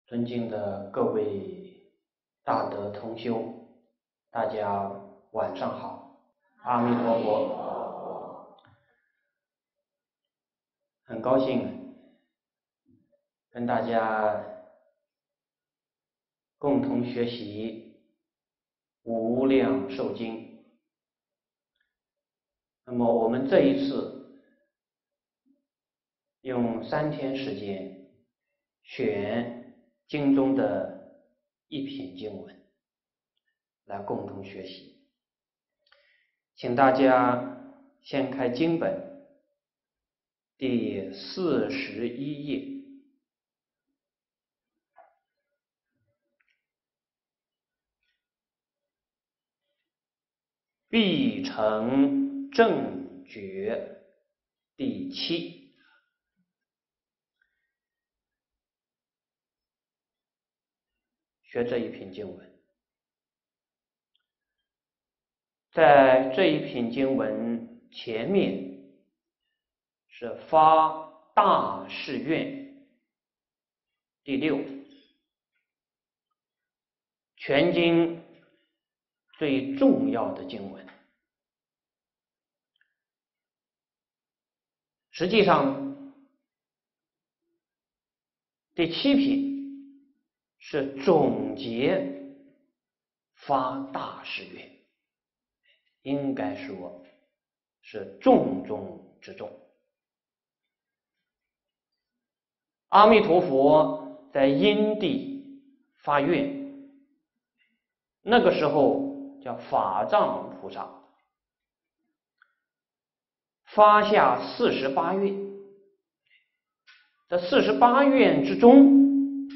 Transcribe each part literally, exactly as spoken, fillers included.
尊敬的各位大德同修，大家晚上好，阿弥陀佛。很高兴跟大家共同学习无量寿经。那么我们这一次用三天时间选经中的一品经文来共同学习，请大家先开经本第四十一页，必成正觉第七。学这一品经文，在这一品经文前面是发大誓愿第六，全经最重要的经文。实际上第七品是总结发大誓愿，应该说是重中之重。阿弥陀佛在因地发愿，那个时候叫法藏菩萨，发下四十八愿。这四十八愿之中，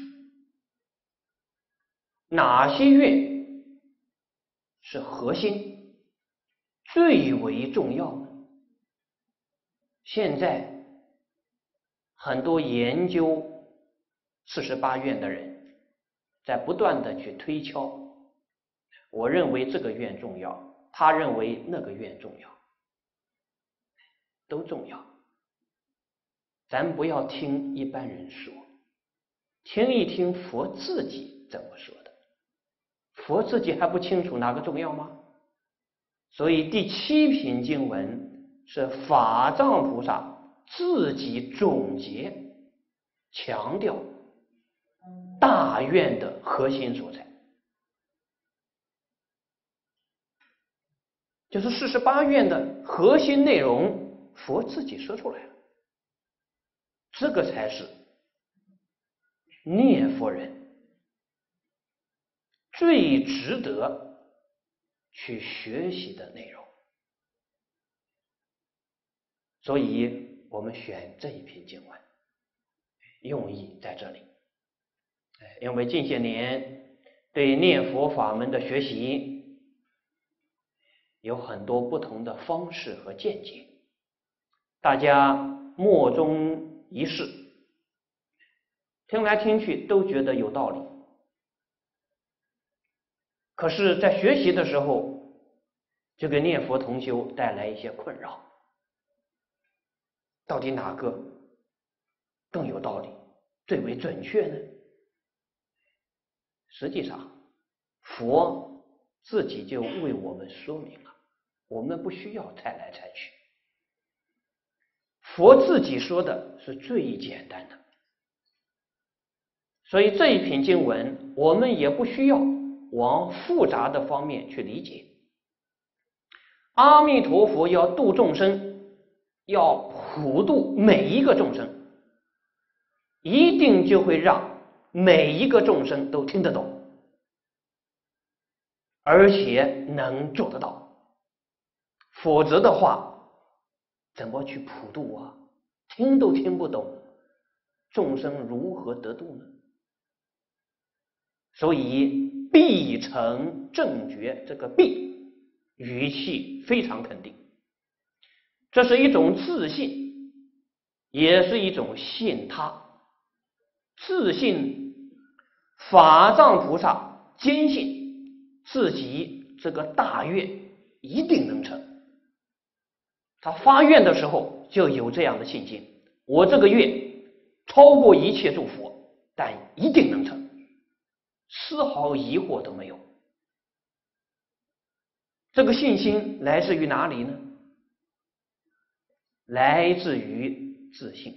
哪些愿是核心最为重要的？现在很多研究四十八愿的人在不断的去推敲，我认为这个愿重要，他认为那个愿重要，都重要。咱不要听一般人说，听一听佛自己怎么说的。佛自己还不清楚哪个重要吗？所以第七品经文是法藏菩萨自己总结强调大愿的核心所在，就是四十八愿的核心内容，佛自己说出来了。这个才是念佛人最值得去学习的内容。所以我们选这一品经文，用意在这里。因为近些年对念佛法门的学习有很多不同的方式和见解，大家莫衷一是，听来听去都觉得有道理。可是在学习的时候，就给念佛同修带来一些困扰。到底哪个更有道理，最为准确呢？实际上佛自己就为我们说明了，我们不需要猜来猜去。佛自己说的是最简单的，所以这一品经文我们也不需要往复杂的方面去理解。阿弥陀佛要度众生，要普度每一个众生，一定就会让每一个众生都听得懂，而且能做得到。否则的话，怎么去普度啊？听都听不懂，众生如何得度呢？所以必成正觉，这个必语气非常肯定，这是一种自信，也是一种信他。自信法藏菩萨坚信自己这个大愿一定能成，他发愿的时候就有这样的信心，我这个愿超过一切诸佛，但一定能成。 丝毫疑惑都没有。这个信心来自于哪里呢？来自于自信。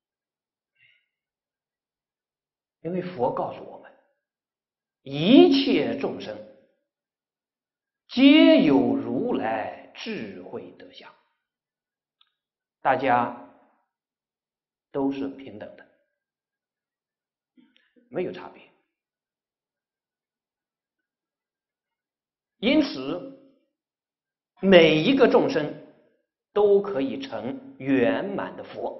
因为佛告诉我们，一切众生皆有如来智慧德相，大家都是平等的，没有差别。因此，每一个众生都可以成圆满的佛。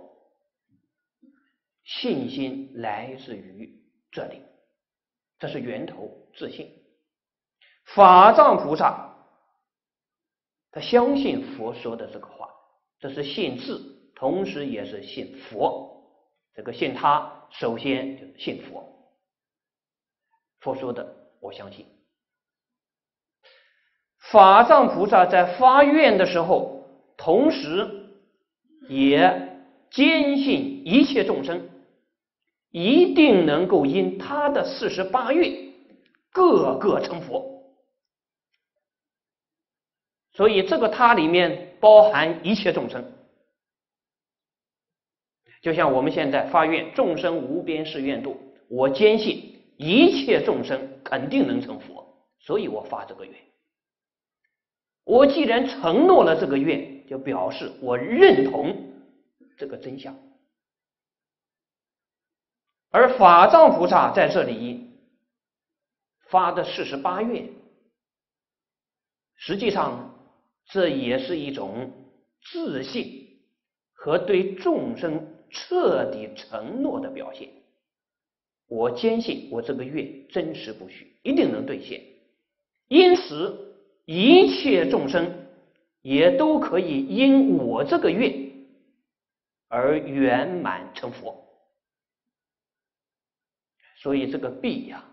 信心来自于这里，这是源头，自信。法藏菩萨他相信佛说的这个话，这是信自，同时也是信佛。这个信他，首先就是信佛。佛说的，我相信。法藏菩萨在发愿的时候，同时也坚信一切众生一定能够因他的四十八愿个个成佛。所以这个他里面包含一切众生。就像我们现在发愿众生无边誓愿度，我坚信一切众生肯定能成佛，所以我发这个愿。我既然承诺了这个愿，就表示我认同这个真相。而法藏菩萨在这里发的四十八愿，实际上这也是一种自信和对众生彻底承诺的表现。我坚信我这个愿真实不虚，一定能兑现，因此一切众生也都可以因我这个愿而圆满成佛。所以这个必呀、啊，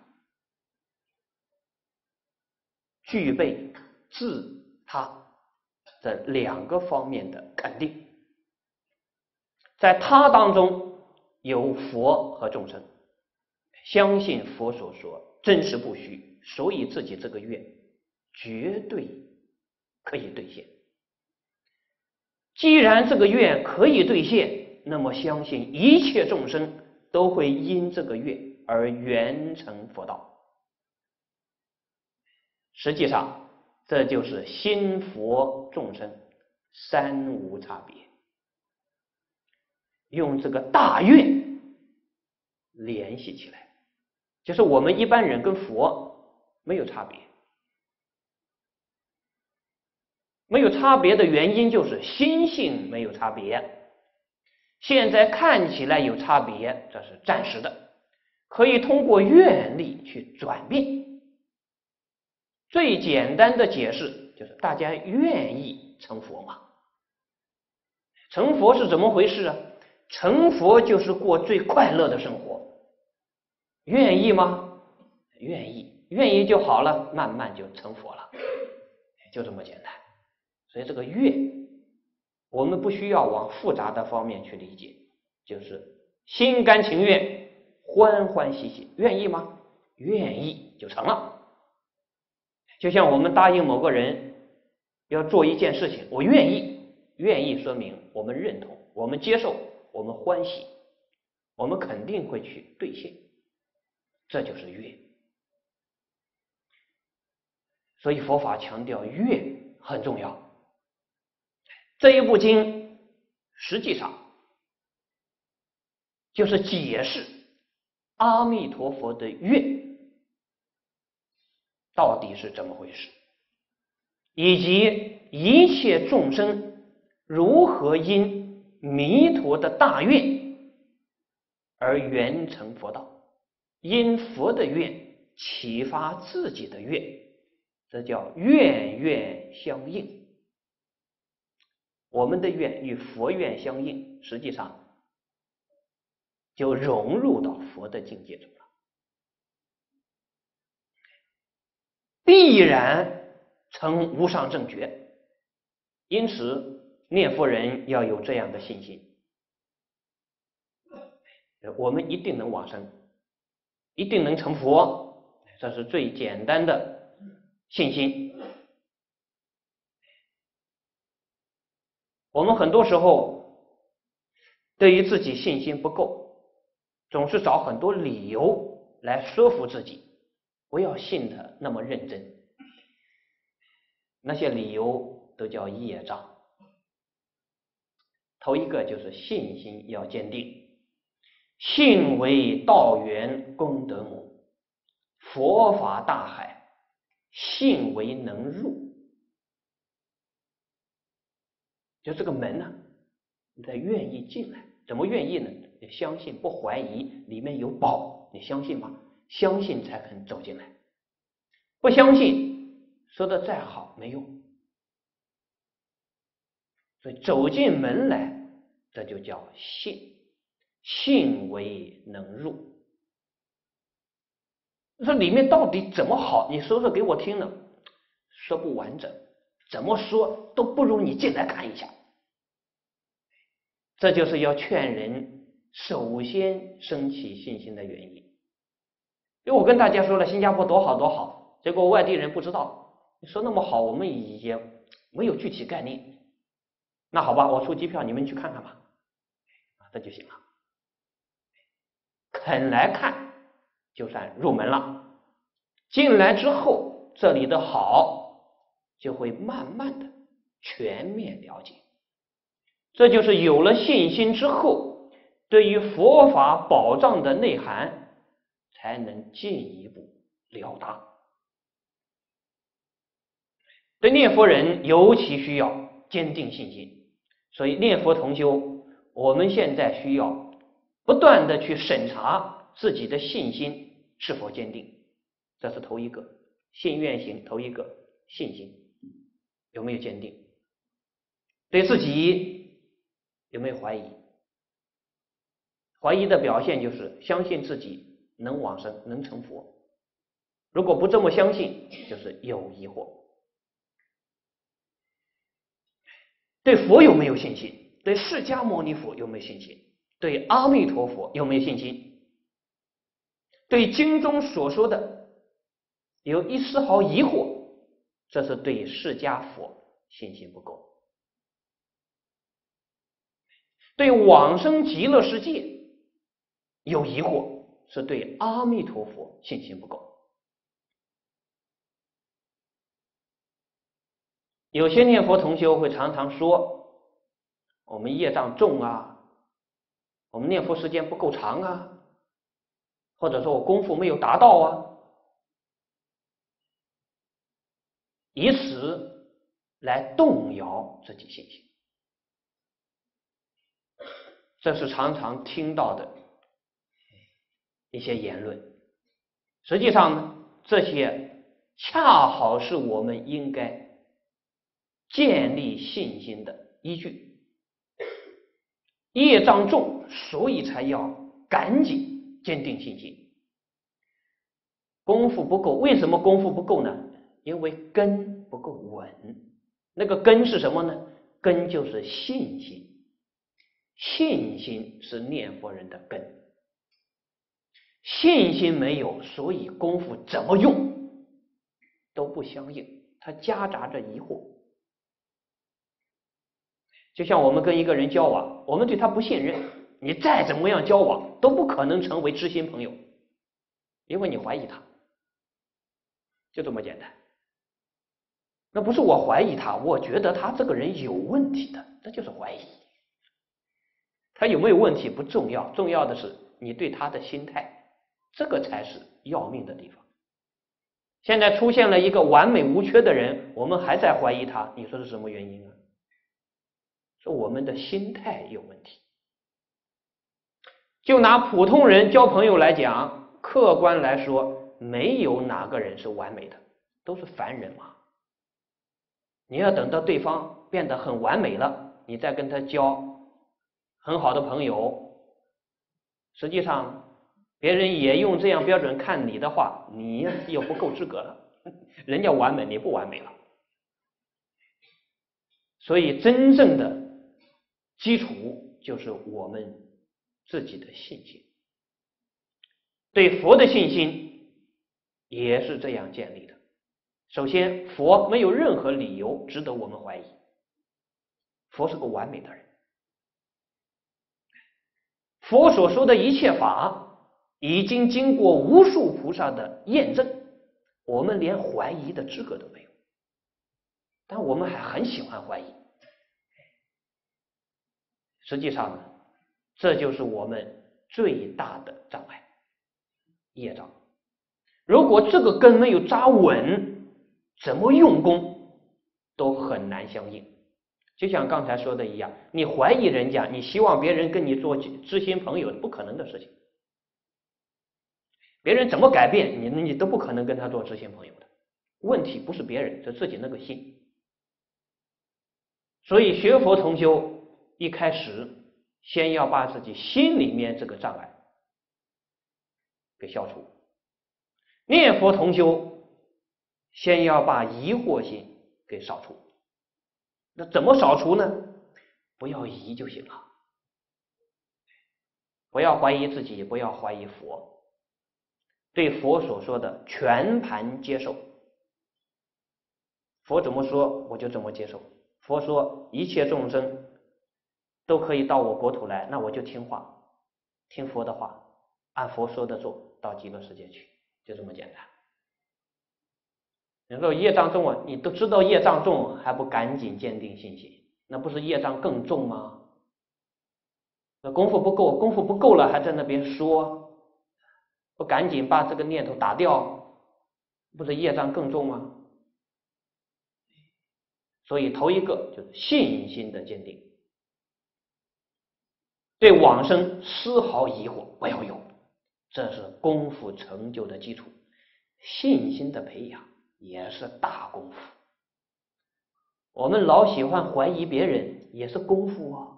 具备自他的两个方面的肯定。在他当中有佛和众生，相信佛所说真实不虚，所以自己这个愿绝对可以兑现。既然这个愿可以兑现，那么相信一切众生都会因这个愿而圆成佛道。实际上这就是心佛众生三无差别，用这个大愿联系起来，就是我们一般人跟佛没有差别。没有差别的原因就是心性没有差别。现在看起来有差别，这是暂时的，可以通过愿力去转变。最简单的解释就是大家愿意成佛吗？成佛是怎么回事啊？成佛就是过最快乐的生活，愿意吗？愿意，愿意就好了，慢慢就成佛了，就这么简单。所以这个愿，我们不需要往复杂的方面去理解，就是心甘情愿，欢欢喜喜，愿意吗？愿意就成了。就像我们答应某个人要做一件事情，我愿意，愿意说明我们认同，我们接受，我们欢喜，我们肯定会去兑现，这就是愿。所以佛法强调愿很重要。这一部经实际上就是解释阿弥陀佛的愿到底是怎么回事，以及一切众生如何因弥陀的大愿而圆成佛道，因佛的愿启发自己的愿，这叫愿愿相应。我们的愿与佛愿相应，实际上就融入到佛的境界中了，必然成无上正觉。因此念佛人要有这样的信心，我们一定能往生，一定能成佛， 这是最简单的信心。我们很多时候对于自己信心不够，总是找很多理由来说服自己不要信得那么认真，那些理由都叫业障。头一个就是信心要坚定，信为道源功德母，佛法大海，信为能入。就这个门呢、啊，你得愿意进来。怎么愿意呢？你相信，不怀疑，里面有宝，你相信吗？相信才肯走进来，不相信，说的再好没用。所以走进门来，这就叫信，信为能入。这里面到底怎么好？你说说给我听呢？说不完整，怎么说都不如你进来看一下。这就是要劝人首先升起信心的原因。因为我跟大家说了新加坡多好多好，结果外地人不知道，你说那么好，我们也没有具体概念。那好吧，我出机票，你们去看看吧，这就行了。肯来看就算入门了，进来之后这里的好就会慢慢的全面了解。这就是有了信心之后，对于佛法宝藏的内涵才能进一步了达。对念佛人尤其需要坚定信心，所以念佛同修，我们现在需要不断的去审查自己的信心是否坚定，这是头一个。信愿行头一个，信心有没有坚定？对自己有没有怀疑？怀疑的表现就是相信自己能往生，能成佛。如果不这么相信，就是有疑惑。对佛有没有信心？对释迦牟尼佛有没有信心？对阿弥陀佛有没有信心？对经中所说的有一丝毫疑惑，这是对释迦佛信心不够。对往生极乐世界有疑惑，是对阿弥陀佛信心不够。有些念佛同修会常常说我们业障重啊，我们念佛时间不够长啊，或者说我功夫没有达到啊，以此来动摇自己信心。这是常常听到的一些言论。实际上呢，这些恰好是我们应该建立信心的依据。业障重，所以才要赶紧坚定信心。功夫不够，为什么功夫不够呢？因为根不够稳。那个根是什么呢？根就是信心。信心是念佛人的根，信心没有，所以功夫怎么用都不相应，它夹杂着疑惑。就像我们跟一个人交往，我们对他不信任，你再怎么样交往都不可能成为知心朋友，因为你怀疑他，就这么简单。那不是我怀疑他，我觉得他这个人有问题的，这就是怀疑。他有没有问题不重要，重要的是你对他的心态，这个才是要命的地方。现在出现了一个完美无缺的人，我们还在怀疑他，你说是什么原因啊？是我们的心态有问题。就拿普通人交朋友来讲，客观来说，没有哪个人是完美的，都是凡人嘛。你要等到对方变得很完美了，你再跟他交很好的朋友，实际上别人也用这样标准看你的话，你又不够资格了，人家完美，你不完美了。所以真正的基础就是我们自己的信心。对佛的信心也是这样建立的。首先，佛没有任何理由值得我们怀疑，佛是个完美的人。佛所说的一切法已经经过无数菩萨的验证，我们连怀疑的资格都没有，但我们还很喜欢怀疑。实际上呢，这就是我们最大的障碍，业障。如果这个根没有扎稳，怎么用功都很难相应。就像刚才说的一样，你怀疑人家，你希望别人跟你做知心朋友，不可能的事情。别人怎么改变你，你都不可能跟他做知心朋友的。问题不是别人，是自己那个心。所以学佛同修一开始先要把自己心里面这个障碍给消除，念佛同修先要把疑惑心给扫除。那怎么扫除呢？不要疑就行了，不要怀疑自己，不要怀疑佛，对佛所说的全盘接受。佛怎么说我就怎么接受。佛说一切众生都可以到我国土来，那我就听话，听佛的话，按佛说的做，到极乐世界去，就这么简单。你说业障重啊，你都知道业障重，还不赶紧坚定信心，那不是业障更重吗？那功夫不够，功夫不够了，还在那边说，不赶紧把这个念头打掉，不是业障更重吗？所以头一个就是信心的坚定，对往生丝毫疑惑不要有，这是功夫成就的基础。信心的培养也是大功夫。我们老喜欢怀疑别人，也是功夫啊，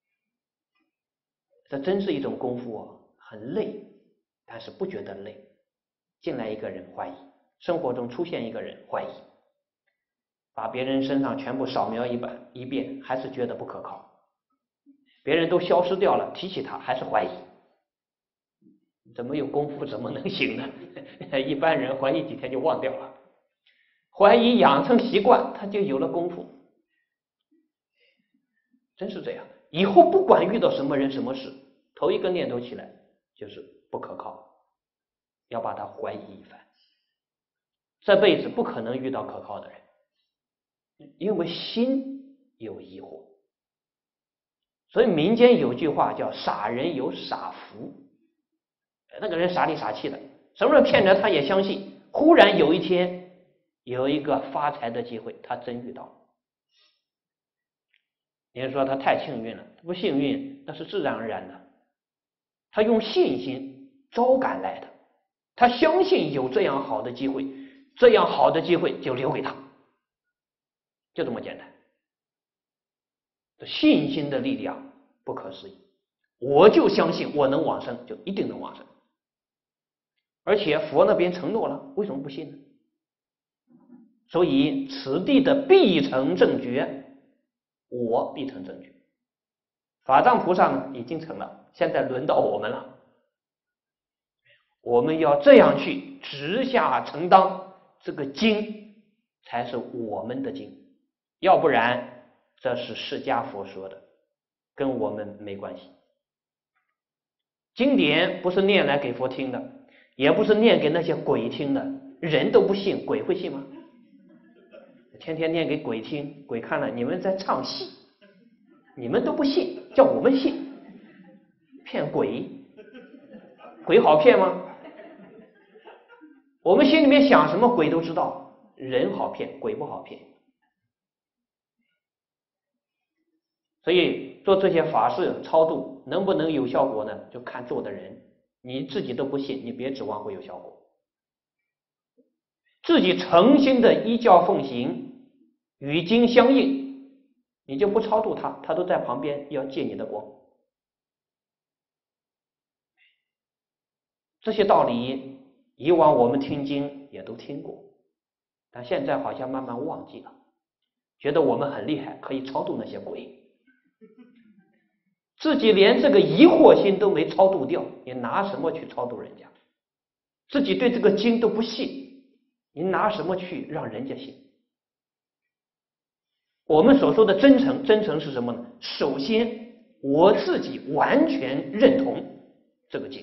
这真是一种功夫啊，很累，但是不觉得累。进来一个人怀疑，生活中出现一个人怀疑，把别人身上全部扫描一遍一遍，还是觉得不可靠。别人都消失掉了，提起他还是怀疑，怎么有功夫怎么能行呢？一般人怀疑几天就忘掉了，怀疑养成习惯，他就有了功夫。真是这样，以后不管遇到什么人什么事，头一个念头起来就是不可靠，要把他怀疑一番。这辈子不可能遇到可靠的人，因为心有疑惑。所以民间有句话叫傻人有傻福，那个人傻里傻气的，什么人骗着他也相信，忽然有一天有一个发财的机会，他真遇到了。有人说他太幸运了，不幸运那是自然而然的，他用信心招赶来的，他相信有这样好的机会，这样好的机会就留给他，就这么简单。信心的力量不可思议，我就相信我能往生，就一定能往生。而且佛那边承诺了，为什么不信呢？所以此地的必成正觉，我必成正觉。法藏菩萨呢已经成了，现在轮到我们了。我们要这样去直下承当，这个经才是我们的经，要不然这是释迦佛说的，跟我们没关系。经典不是念来给佛听的，也不是念给那些鬼听的，人都不信，鬼会信吗？天天念给鬼听，鬼看了你们在唱戏，你们都不信，叫我们信，骗鬼，鬼好骗吗？我们心里面想什么鬼都知道，人好骗，鬼不好骗。所以做这些法事超度能不能有效果呢？就看做的人，你自己都不信，你别指望会有效果。自己诚心的依教奉行，与经相应，你就不超度他，他都在旁边要借你的光。这些道理以往我们听经也都听过，但现在好像慢慢忘记了，觉得我们很厉害，可以超度那些鬼。自己连这个疑惑心都没超度掉，你拿什么去超度人家？ 自己对这个经都不信，你拿什么去让人家信？我们所说的真诚，真诚是什么呢？首先我自己完全认同这个经，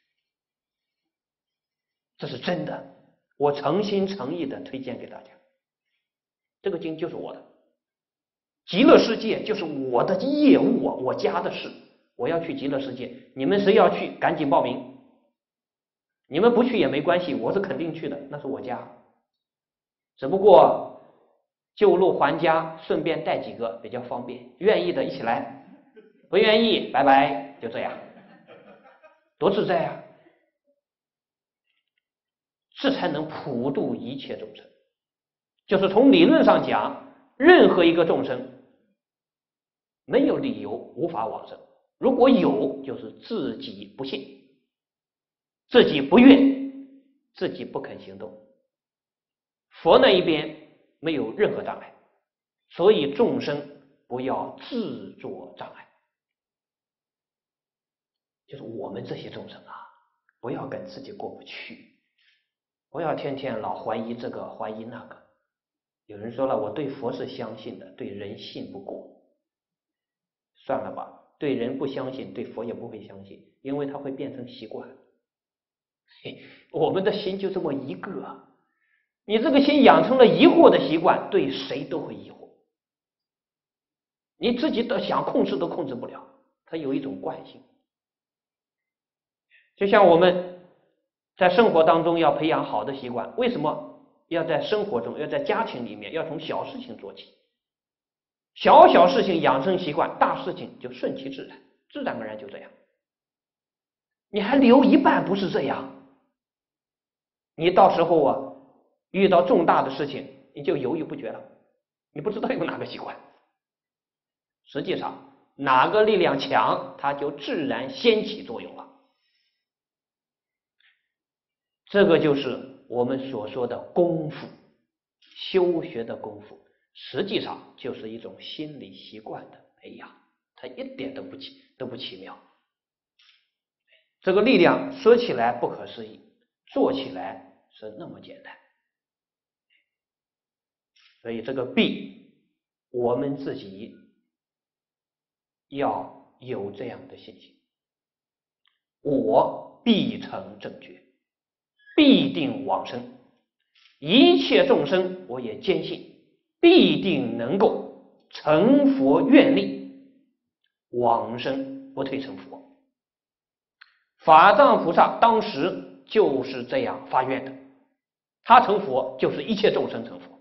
这是真的，我诚心诚意的推荐给大家。这个经就是我的，极乐世界就是我的业务啊，我家的事，我要去极乐世界，你们谁要去赶紧报名，你们不去也没关系，我是肯定去的，那是我家，只不过旧路还家，顺便带几个比较方便，愿意的一起来，不愿意拜拜，就这样，多自在啊！这才能普度一切众生。就是从理论上讲，任何一个众生没有理由无法往生，如果有，就是自己不信，自己不愿，自己不肯行动。佛那一边没有任何障碍，所以众生不要自作障碍。就是我们这些众生啊，不要跟自己过不去，不要天天老怀疑这个怀疑那个。有人说了，我对佛是相信的，对人信不过。算了吧，对人不相信，对佛也不会相信，因为它会变成习惯。嘿，我们的心就这么一个，你这个心养成了疑惑的习惯，对谁都会疑惑，你自己都想控制都控制不了，它有一种惯性。就像我们在生活当中要培养好的习惯，为什么要在生活中，要在家庭里面，要从小事情做起？小小事情养成习惯，大事情就顺其自然，自然而然就这样。你还留一半不是这样，你到时候啊遇到重大的事情，你就犹豫不决了，你不知道有哪个习惯。实际上哪个力量强，它就自然先起作用了。这个就是我们所说的功夫，修学的功夫，实际上就是一种心理习惯的培养，它一点都不奇都不奇妙。这个力量说起来不可思议，做起来是那么简单。所以这个必，我们自己要有这样的信心，我必成正觉，必定往生，一切众生我也坚信必定能够成佛愿力，往生不退成佛。法藏菩萨当时就是这样发愿的，他成佛就是一切众生成佛。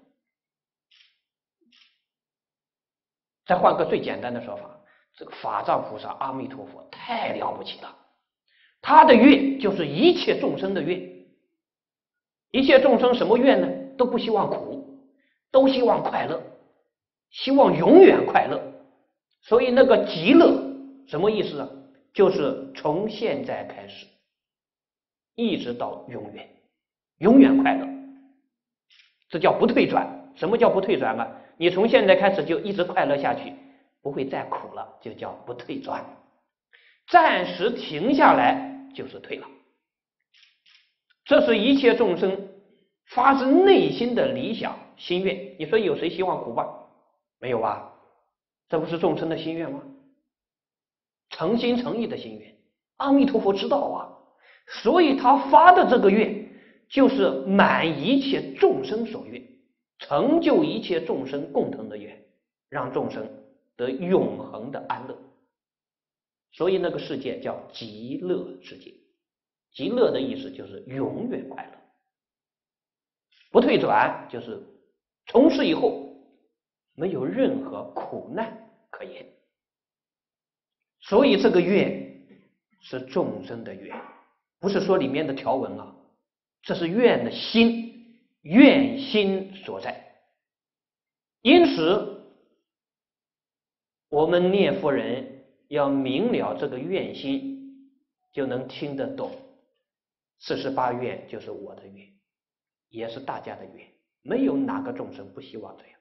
再换个最简单的说法，这个法藏菩萨阿弥陀佛太了不起了，他的愿就是一切众生的愿。一切众生什么愿呢？都不希望苦，都希望快乐，希望永远快乐。所以那个极乐什么意思啊？就是从现在开始一直到永远，永远快乐，这叫不退转。什么叫不退转啊？你从现在开始就一直快乐下去，不会再苦了，就叫不退转。暂时停下来就是退了。这是一切众生发自内心的理想心愿。你说有谁希望苦吧？没有吧？这不是众生的心愿吗？诚心诚意的心愿，阿弥陀佛知道啊，所以他发的这个愿就是满一切众生所愿，成就一切众生共同的愿，让众生得永恒的安乐。所以那个世界叫极乐世界，极乐的意思就是永远快乐，不退转就是从此以后没有任何苦难可言。所以这个愿是众生的愿，不是说里面的条文啊，这是愿的心，愿心所在。因此我们念佛人要明了这个愿心，就能听得懂四十八愿就是我的愿，也是大家的愿，没有哪个众生不希望这样。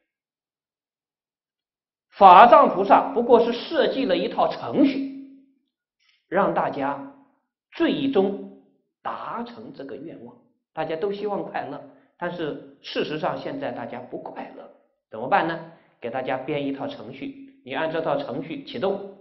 法藏菩萨不过是设计了一套程序，让大家最终达成这个愿望。大家都希望快乐，但是事实上现在大家不快乐，怎么办呢？给大家编一套程序，你按这套程序启动，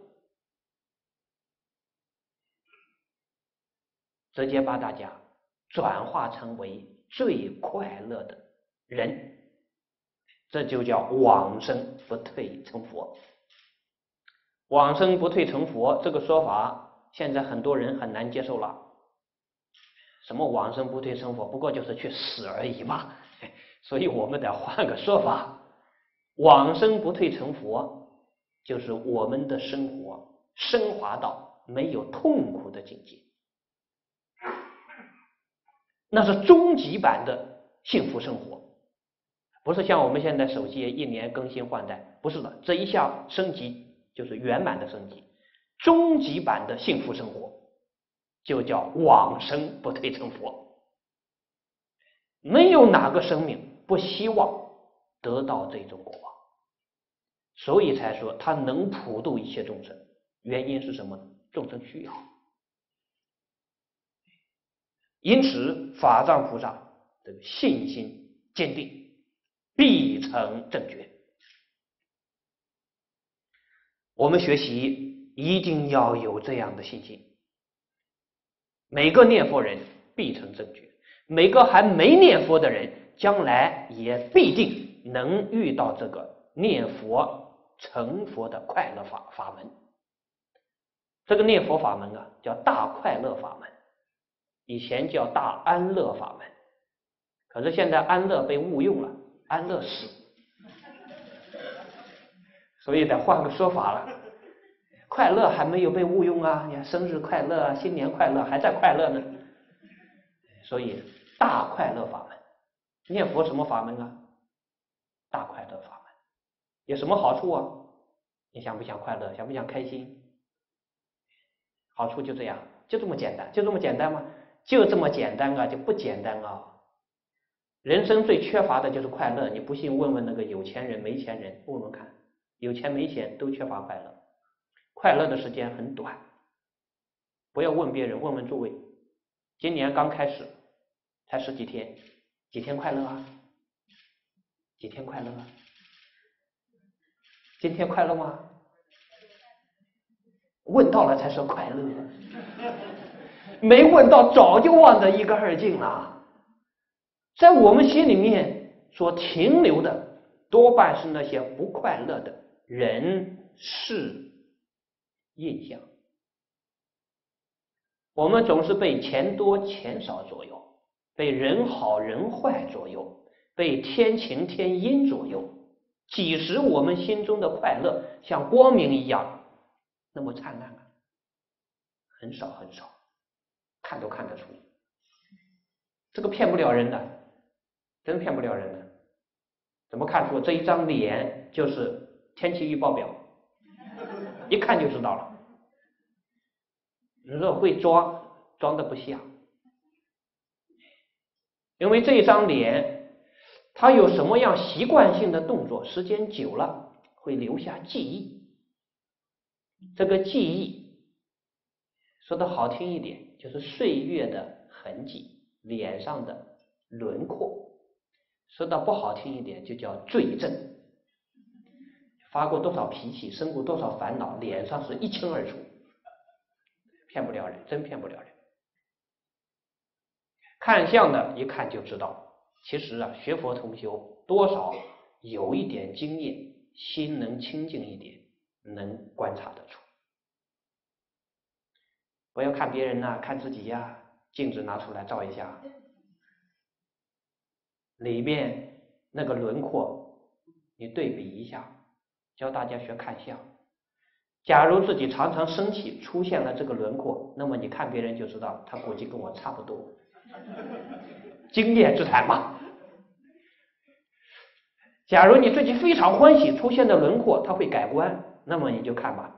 直接把大家转化成为最快乐的人，这就叫往生不退成佛。往生不退成佛这个说法，现在很多人很难接受了。什么往生不退成佛，不过就是去死而已嘛。所以我们得换个说法，往生不退成佛，就是我们的生活升华到没有痛苦的境界，那是终极版的幸福生活，不是像我们现在手机一年更新换代，不是的，这一下升级就是圆满的升级，终极版的幸福生活就叫往生不退成佛。没有哪个生命不希望得到这种果报，所以才说他能普度一切众生。原因是什么？众生需要。因此法藏菩萨的信心坚定，必成正觉。我们学习一定要有这样的信心，每个念佛人必成正觉，每个还没念佛的人将来也必定能遇到这个念佛成佛的快乐法法门。这个念佛法门啊，叫大快乐法门，以前叫大安乐法门，可是现在安乐被误用了，安乐死，所以得换个说法了。快乐还没有被误用啊，你看生日快乐啊，新年快乐，还在快乐呢。所以大快乐法门，念佛什么法门啊？大快乐法门。有什么好处啊？你想不想快乐？想不想开心？好处就这样，就这么简单，就这么简单吗？就这么简单啊，就不简单啊。人生最缺乏的就是快乐，你不信问问那个有钱人没钱人，问问看，有钱没钱都缺乏快乐，快乐的时间很短。不要问别人，问问诸位，今年刚开始才十几天，几天快乐啊？几天快乐啊？今天快乐吗？问到了才说快乐，没问到早就忘得一干二净了。在我们心里面所停留的多半是那些不快乐的人事印象，我们总是被钱多钱少左右，被人好人坏左右，被天晴天阴左右。几时我们心中的快乐像光明一样那么灿烂啊？很少很少，看都看得出，这个骗不了人的，真骗不了人的。怎么看出？这一张脸就是天气预报表，一看就知道了。你说会装，装的不像，因为这张脸它有什么样习惯性的动作，时间久了会留下记忆。这个记忆说的好听一点，就是岁月的痕迹，脸上的轮廓；说的不好听一点，就叫罪证。发过多少脾气，生过多少烦恼，脸上是一清二楚，骗不了人，真骗不了人。看相的一看就知道，其实啊，学佛同修多少有一点经验，心能清净一点，能观察得出。不要看别人呐、啊，看自己呀、啊，镜子拿出来照一下，里面那个轮廓你对比一下，教大家学看相。假如自己常常生气出现了这个轮廓，那么你看别人就知道他估计跟我差不多，经验之谈嘛。假如你最近非常欢喜出现的轮廓他会改观，那么你就看吧，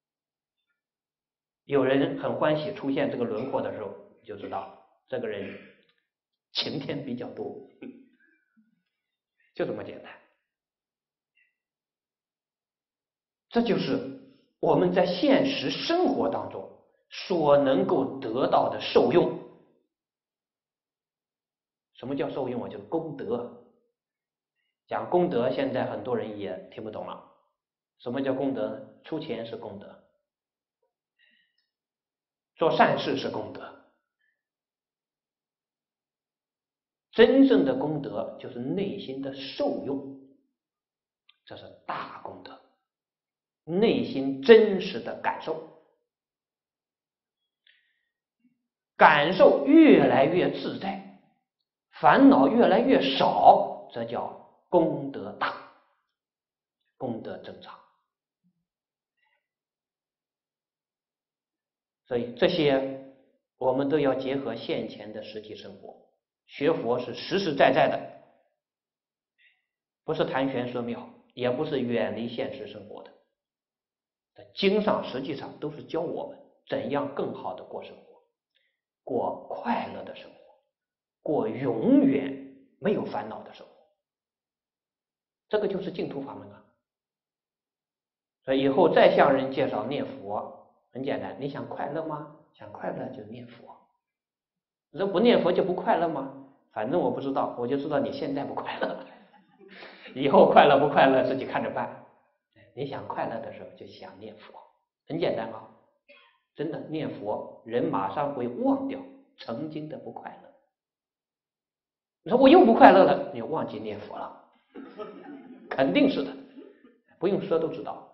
有人很欢喜出现这个轮廓的时候，你就知道这个人晴天比较多，就这么简单。这就是我们在现实生活当中所能够得到的受用。 什么叫受用啊？就是功德。讲功德，现在很多人也听不懂了。什么叫功德呢？出钱是功德，做善事是功德，真正的功德就是内心的受用，这是大功德，内心真实的感受，感受越来越自在，烦恼越来越少，这叫功德大，功德增长。所以这些我们都要结合现前的实际生活，学佛是实实在在的，不是谈玄说妙，也不是远离现实生活的。经上实际上都是教我们怎样更好的过生活，过快乐的生活，过永远没有烦恼的生活，这个就是净土法门啊。所以以后再向人介绍念佛，很简单，你想快乐吗？想快乐就念佛。你说不念佛就不快乐吗？反正我不知道，我就知道你现在不快乐，以后快乐不快乐自己看着办。你想快乐的时候就想念佛，很简单啊，真的念佛人马上会忘掉曾经的不快乐。你说我又不快乐了，你忘记念佛了，肯定是的，不用说都知道。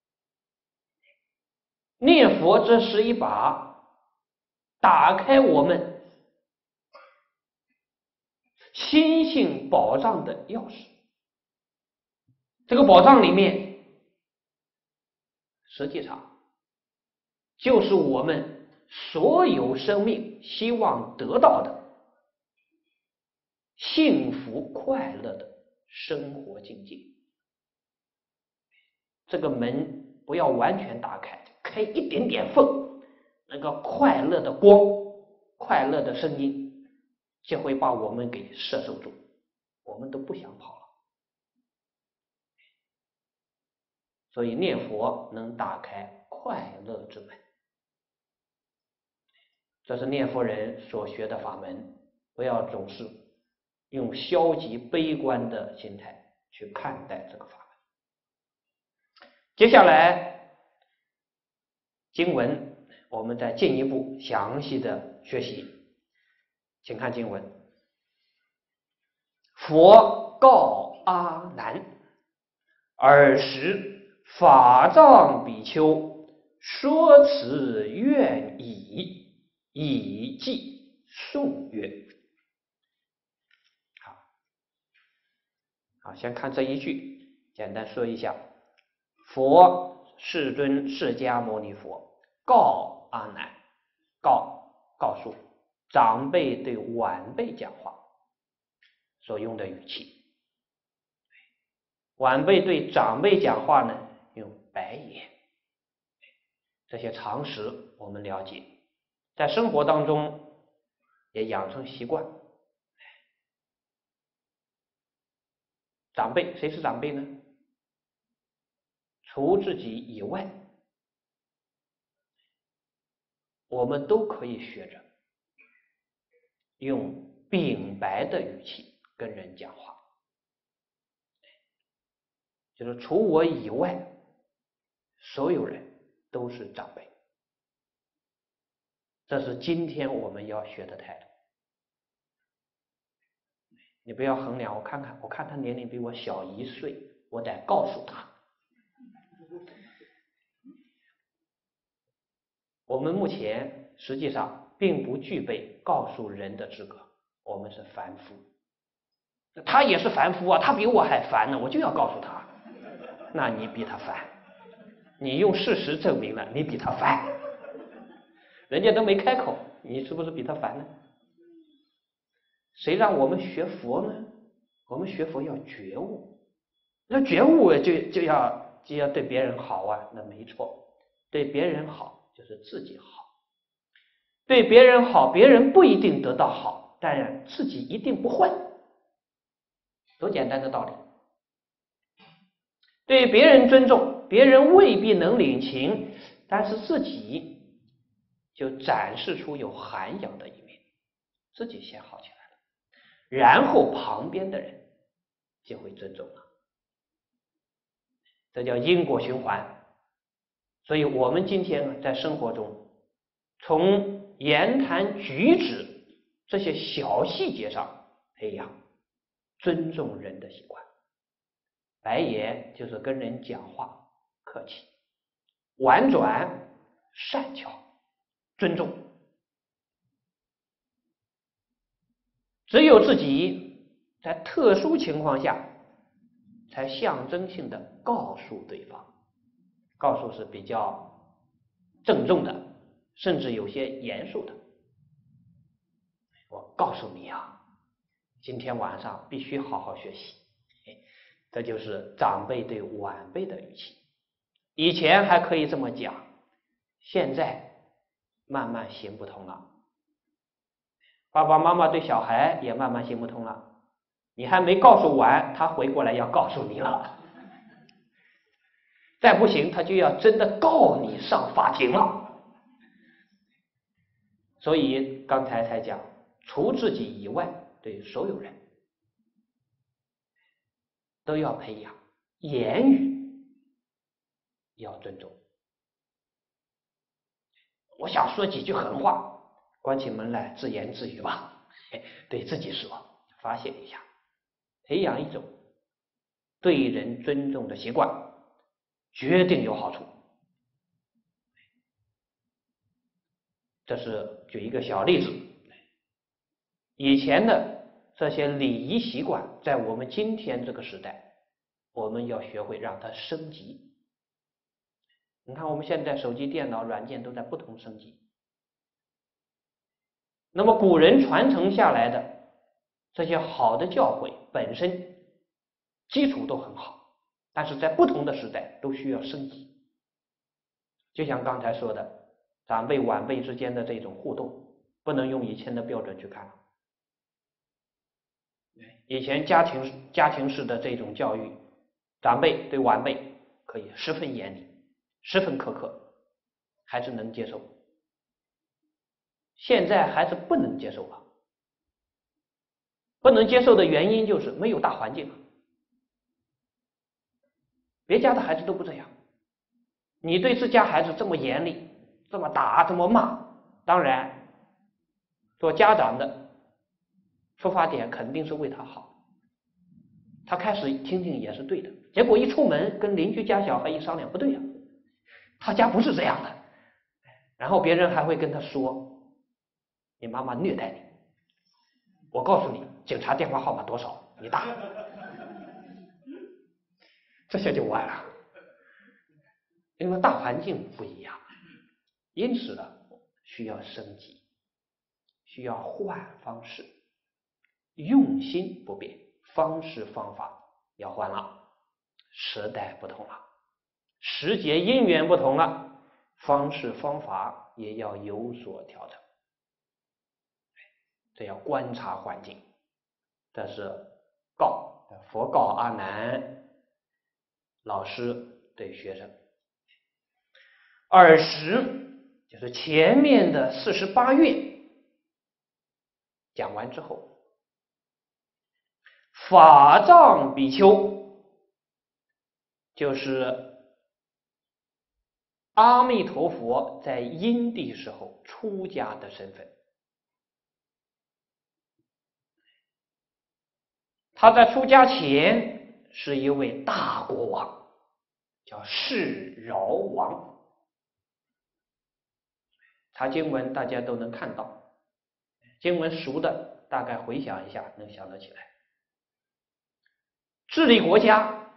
念佛这是一把打开我们心性宝藏的钥匙，这个宝藏里面实际上就是我们所有生命希望得到的幸福快乐的生活境界。这个门不要完全打开，开一点点缝，那个快乐的光，快乐的声音就会把我们给摄受住，我们都不想跑了。所以念佛能打开快乐之门，这是念佛人所学的法门，不要总是用消极悲观的心态去看待这个法门。接下来经文我们再进一步详细的学习，请看经文。佛告阿难：尔时法藏比丘说此愿已，以记诵曰。好，好，先看这一句，简单说一下。佛世尊释迦牟尼佛告阿难，告告诉长辈对晚辈讲话所用的语气。晚辈对长辈讲话呢，用白言。这些常识我们了解，在生活当中也养成习惯。长辈，谁是长辈呢？除自己以外，我们都可以学着用禀白的语气跟人讲话，就是除我以外，所有人都是长辈。这是今天我们要学的态度。你不要衡量，我看看，我看他年龄比我小一岁，我得告诉他。我们目前实际上并不具备告诉人的资格，我们是凡夫。他也是凡夫啊，他比我还烦呢，我就要告诉他。那你比他烦，你用事实证明了你比他烦，人家都没开口，你是不是比他烦呢？谁让我们学佛呢？我们学佛要觉悟，那觉悟就就要就要对别人好啊，那没错，对别人好就是自己好，对别人好，别人不一定得到好，但自己一定不坏，多简单的道理。对别人尊重，别人未必能领情，但是自己就展示出有涵养的一面，自己先好起来了。 然后旁边的人就会尊重了，这叫因果循环。所以我们今天在生活中，从言谈举止这些小细节上培养尊重人的习惯。白言就是跟人讲话客气，婉转善巧，尊重。只有自己在特殊情况下才象征性的告诉对方，告诉是比较郑重的，甚至有些严肃的。我告诉你啊，今天晚上必须好好学习。这就是长辈对晚辈的语气。以前还可以这么讲，现在慢慢行不通了。爸爸妈妈对小孩也慢慢行不通了，你还没告诉完，他回过来要告诉你了。再不行，他就要真的告你上法庭了。所以刚才才讲，除自己以外，对所有人都要培养言语要尊重。我想说几句狠话，关起门来自言自语吧，对自己说，发泄一下，培养一种对人尊重的习惯，决定有好处。这是举一个小例子。以前的这些礼仪习惯，在我们今天这个时代，我们要学会让它升级。你看我们现在手机、电脑、软件都在不同升级。那么古人传承下来的这些好的教诲本身基础都很好，但是在不同的时代都需要升级。就像刚才说的，长辈晚辈之间的这种互动，不能用以前的标准去看了。以前家庭家庭式的这种教育，长辈对晚辈可以十分严厉，十分苛刻，孩子能接受。现在孩子不能接受了，不能接受的原因就是没有大环境了。别家的孩子都不这样，你对自家孩子这么严厉，这么打，这么骂，当然做家长的出发点肯定是为他好，他开始听听也是对的，结果一出门跟邻居家小孩一商量，不对呀、啊，他家不是这样的，然后别人还会跟他说，你妈妈虐待你，我告诉你警察电话号码多少，你打，这些就完了。因为大环境不一样，因此呢，需要升级，需要换方式，用心不变，方式方法要换了，时代不同了，时节因缘不同了，方式方法也要有所调整。这要观察环境，这是告佛告阿难老师对学生。尔时就是前面的四十八愿讲完之后，法藏比丘就是阿弥陀佛在因地时候出家的身份。他在出家前是一位大国王，叫释饶王。查经文大家都能看到，经文熟的大概回想一下能想得起来。治理国家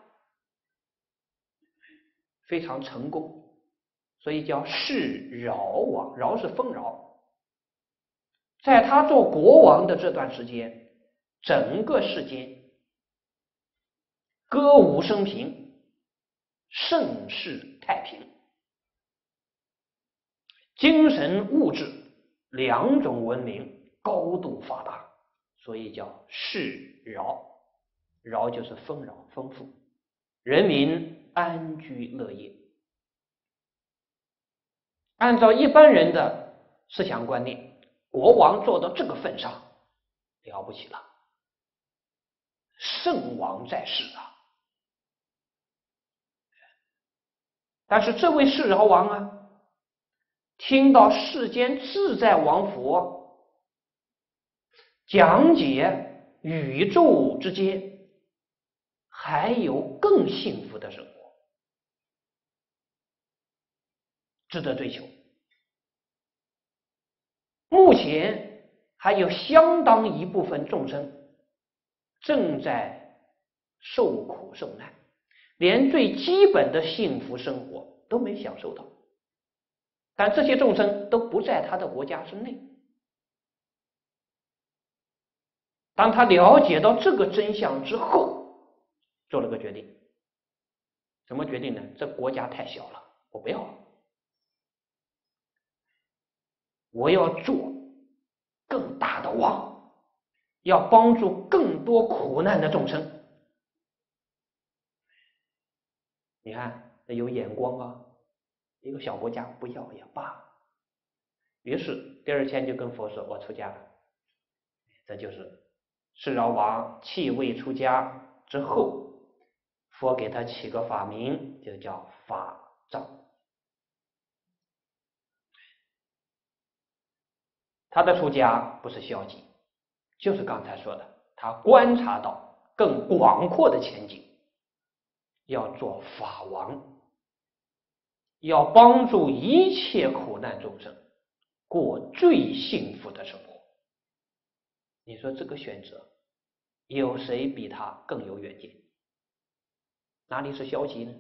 非常成功，所以叫释饶王，饶是丰饶。在他做国王的这段时间，整个世间歌舞升平，盛世太平，精神物质两种文明高度发达，所以叫释饶。饶就是丰饶丰富，人民安居乐业。按照一般人的思想观念，国王做到这个份上了不起了， 圣王在世啊。但是这位世饶王啊，听到世间自在王佛讲解宇宙之间还有更幸福的生活，值得追求。目前还有相当一部分众生正在受苦受难，连最基本的幸福生活都没享受到，但这些众生都不在他的国家之内。当他了解到这个真相之后，做了个决定。什么决定呢？这国家太小了，我不要了，我要做更大的王，要帮助更多苦难的众生。你看，这有眼光啊！一个小国家不要也罢。于是第二天就跟佛说：“我出家了。”这就是世饶王弃位出家之后，佛给他起个法名，就叫法照。他的出家不是消极，就是刚才说的，他观察到更广阔的前景，要做法王，要帮助一切苦难众生过最幸福的生活。你说这个选择，有谁比他更有远见？哪里是消极呢？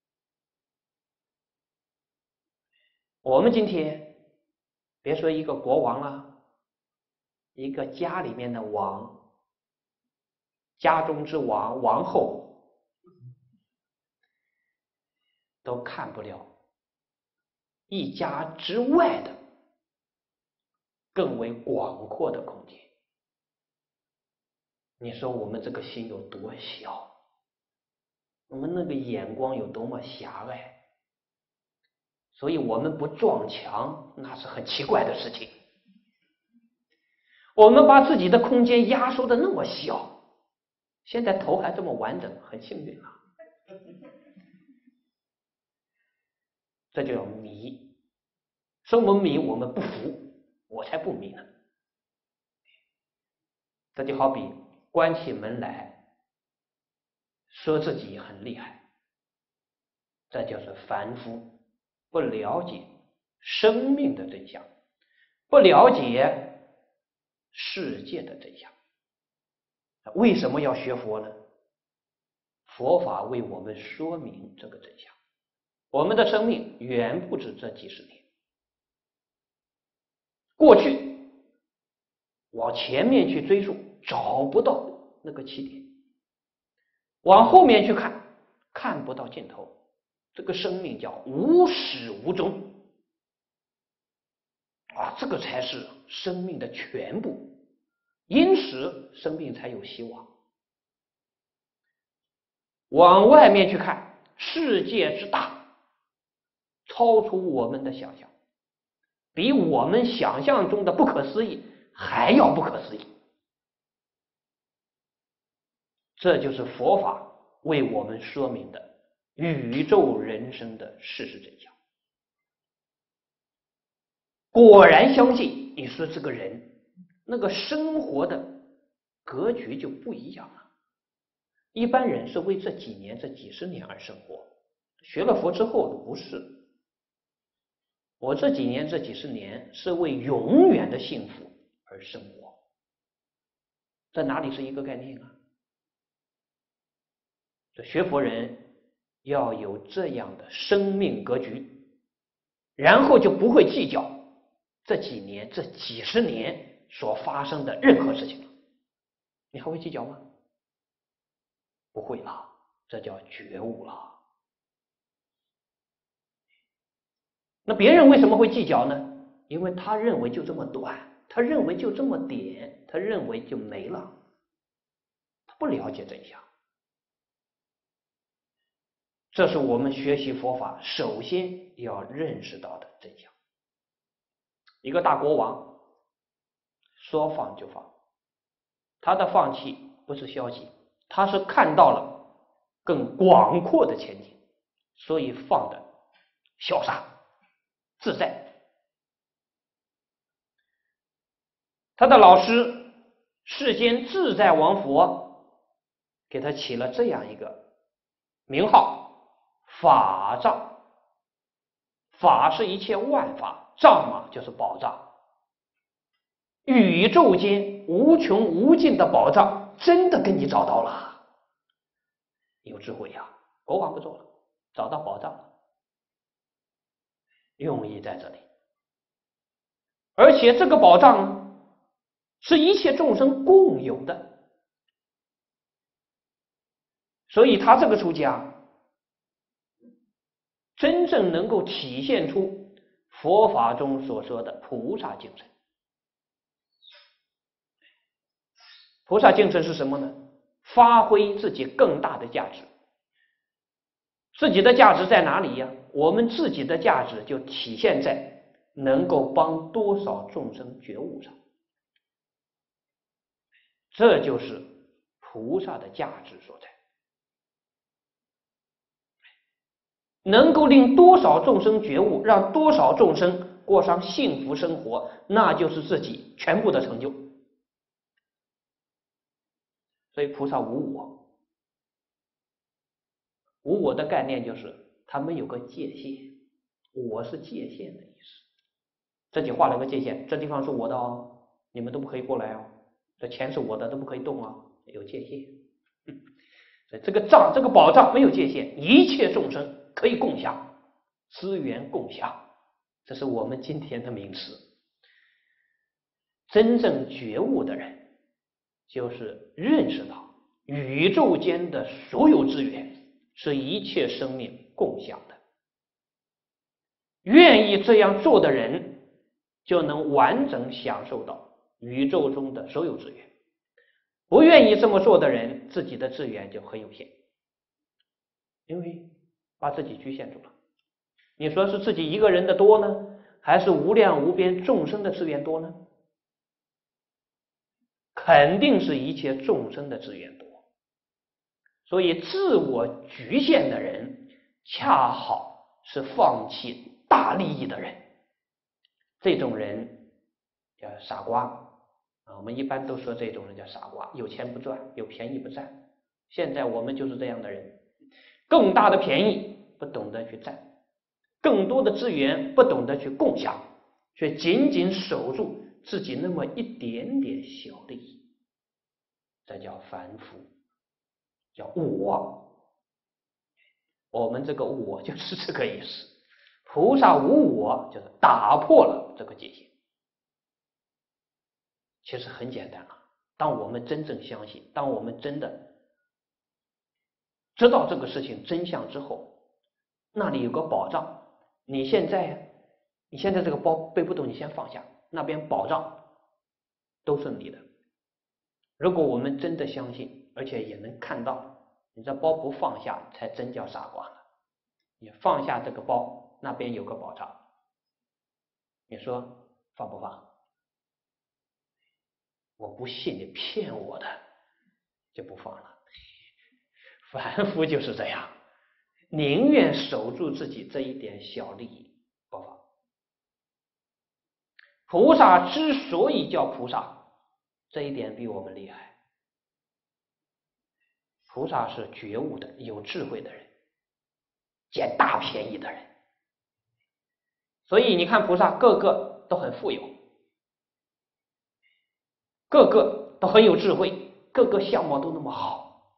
我们今天别说一个国王了，一个家里面的王，家中之王，王后，都看不了一家之外的更为广阔的空间。你说我们这个心有多小，我们那个眼光有多么狭隘，所以我们不撞墙，那是很奇怪的事情。我们把自己的空间压缩的那么小，现在头还这么完整，很幸运了。这就叫迷，说我们迷，我们不服，我才不迷呢。这就好比关起门来说自己很厉害，这就是凡夫不了解生命的真相，不了解世界的真相。为什么要学佛呢？佛法为我们说明这个真相。我们的生命远不止这几十年，过去往前面去追溯，找不到那个起点，往后面去看，看不到尽头。这个生命叫无始无终啊，这个才是生命的全部，因此生命才有希望。往外面去看，世界之大，超出我们的想象，比我们想象中的不可思议还要不可思议。这就是佛法为我们说明的宇宙人生的事实真相。果然相信，你说这个人那个生活的格局就不一样了。一般人是为这几年这几十年而生活，学了佛之后不是。我这几年这几十年是为永远的幸福而生活，这哪里是一个概念啊？这学佛人要有这样的生命格局，然后就不会计较这几年这几十年所发生的任何事情了。你还会计较吗？不会了，这叫觉悟了。那别人为什么会计较呢？因为他认为就这么短，他认为就这么点，他认为就没了，他不了解真相。这是我们学习佛法首先要认识到的真相。一个大国王说放就放，他的放弃不是消极， 他是看到了更广阔的前景，所以放的潇洒自在。他的老师世间自在王佛给他起了这样一个名号，法藏。法是一切万法，藏嘛就是宝藏，宇宙间无穷无尽的宝藏真的给你找到了，有智慧呀、啊！国王不做了，找到宝藏了，用意在这里。而且这个宝藏是一切众生共有的，所以他这个出家真正能够体现出佛法中所说的菩萨精神。菩萨精神是什么呢？发挥自己更大的价值。自己的价值在哪里呀？我们自己的价值就体现在能够帮多少众生觉悟上，这就是菩萨的价值所在。能够令多少众生觉悟，让多少众生过上幸福生活，那就是自己全部的成就。所以菩萨无我，无我的概念就是他没有个界限，我是界限的意思。这里画了个界限，这地方是我的哦，你们都不可以过来哦，这钱是我的，都不可以动啊，有界限。所以这个藏，这个宝藏没有界限，一切众生可以共享，资源共享，这是我们今天的名词。真正觉悟的人，就是认识到宇宙间的所有资源是一切生命共享的。愿意这样做的人，就能完整享受到宇宙中的所有资源。不愿意这么做的人，自己的资源就很有限，因为把自己局限住了。你说是自己一个人的多呢，还是无量无边众生的资源多呢？肯定是一切众生的资源多。所以自我局限的人，恰好是放弃大利益的人。这种人叫傻瓜。啊，我们一般都说这种人叫傻瓜，有钱不赚，有便宜不占。现在我们就是这样的人，更大的便宜不懂得去占，更多的资源不懂得去共享，却紧紧守住自己那么一点点小利益，这叫凡夫，叫我。我们这个我就是这个意思。菩萨无我，就是打破了这个界限。其实很简单啊，当我们真正相信，当我们真的知道这个事情真相之后，那里有个宝藏，你现在你现在这个包背不动，你先放下，那边宝藏都是你的。如果我们真的相信，而且也能看到，你这包不放下才真叫傻瓜呢。你放下这个包，那边有个宝藏，你说放不放？我不信你骗我的，就不放了。凡夫就是这样，宁愿守住自己这一点小利益不放。菩萨之所以叫菩萨，这一点比我们厉害。菩萨是觉悟的、有智慧的人，捡大便宜的人。所以你看菩萨个个都很富有，个个都很有智慧，个个相貌都那么好，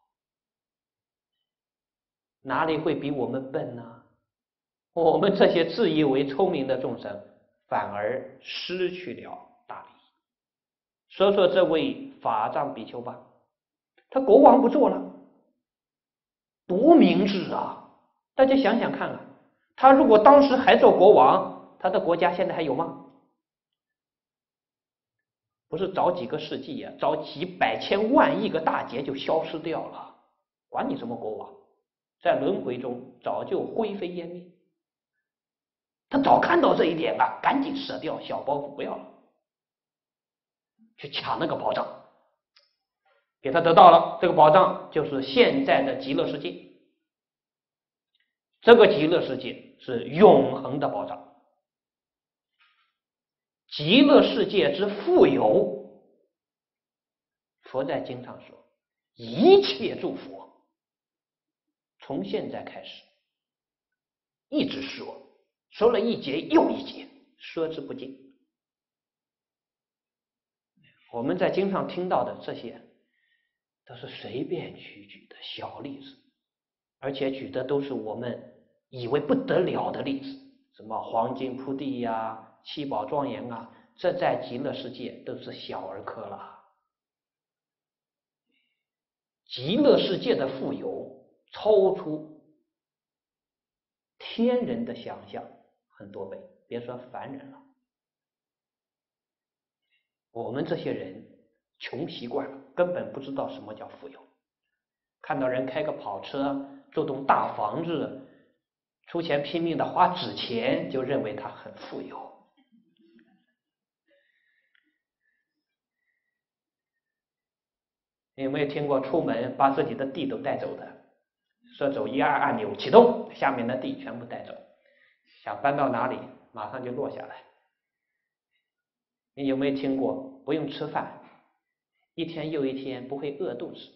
哪里会比我们笨呢？我们这些自以为聪明的众生，反而失去了大利益。说说这位法藏比丘吧，他国王不做了，多明智啊！大家想想看啊，他如果当时还做国王，他的国家现在还有吗？不是早几个世纪啊，早几百千万亿个大劫就消失掉了，管你什么国王，在轮回中早就灰飞烟灭。他早看到这一点了，赶紧舍掉小包袱不要了，去抢那个宝藏。 给他得到了，这个宝藏就是现在的极乐世界。这个极乐世界是永恒的宝藏。极乐世界之富有，佛在经上说，一切诸佛从现在开始一直说，说了一节又一节，说之不尽。我们在经上听到的这些都是随便举举的小例子，而且举的都是我们以为不得了的例子，什么黄金铺地呀、啊、七宝庄严啊，这在极乐世界都是小儿科了。极乐世界的富有超出天人的想象很多倍，别说凡人了。我们这些人穷习惯了，根本不知道什么叫富有。看到人开个跑车，住栋大房子，出钱拼命的花纸钱，就认为他很富有。你有没有听过出门把自己的地都带走的？说走一二按钮启动，下面的地全部带走，想搬到哪里马上就落下来。你有没有听过不用吃饭，一天又一天不会饿肚子，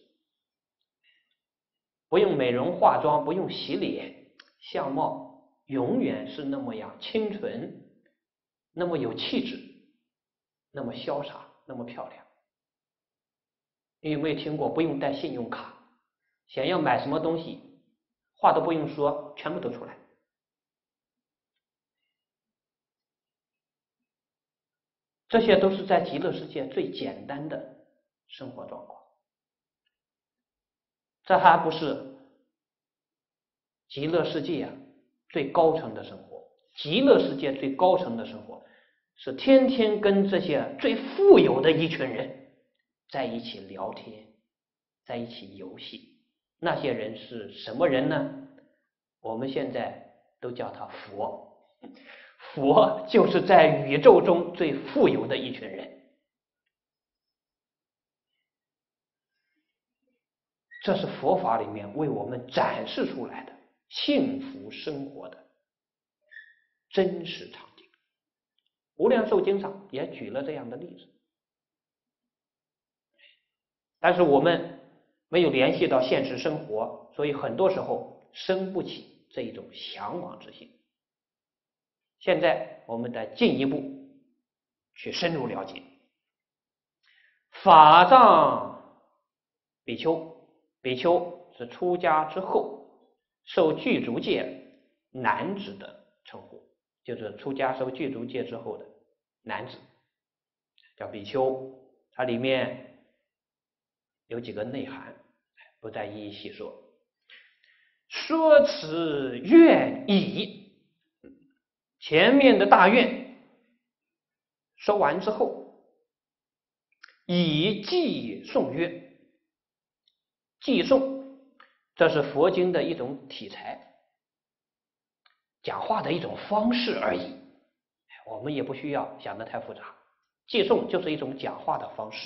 不用美容化妆，不用洗脸，相貌永远是那么样清纯，那么有气质，那么潇洒，那么漂亮？你有没有听过不用带信用卡，想要买什么东西话都不用说，全部都出来？这些都是在极乐世界最简单的生活状况。这还不是极乐世界啊最高层的生活。极乐世界最高层的生活是天天跟这些最富有的一群人在一起聊天，在一起游戏。那些人是什么人呢？我们现在都叫他佛。佛就是在宇宙中最富有的一群人。这是佛法里面为我们展示出来的幸福生活的真实场景。无量寿经上也举了这样的例子，但是我们没有联系到现实生活，所以很多时候生不起这一种向往之心。现在我们再进一步去深入了解。法藏比丘，比丘是出家之后受具足戒男子的称呼，就是出家受具足戒之后的男子叫比丘。它里面有几个内涵，不再一一细说。说此愿已，前面的大愿说完之后，以偈颂曰，偈颂这是佛经的一种题材，讲话的一种方式而已，我们也不需要想得太复杂。偈颂就是一种讲话的方式。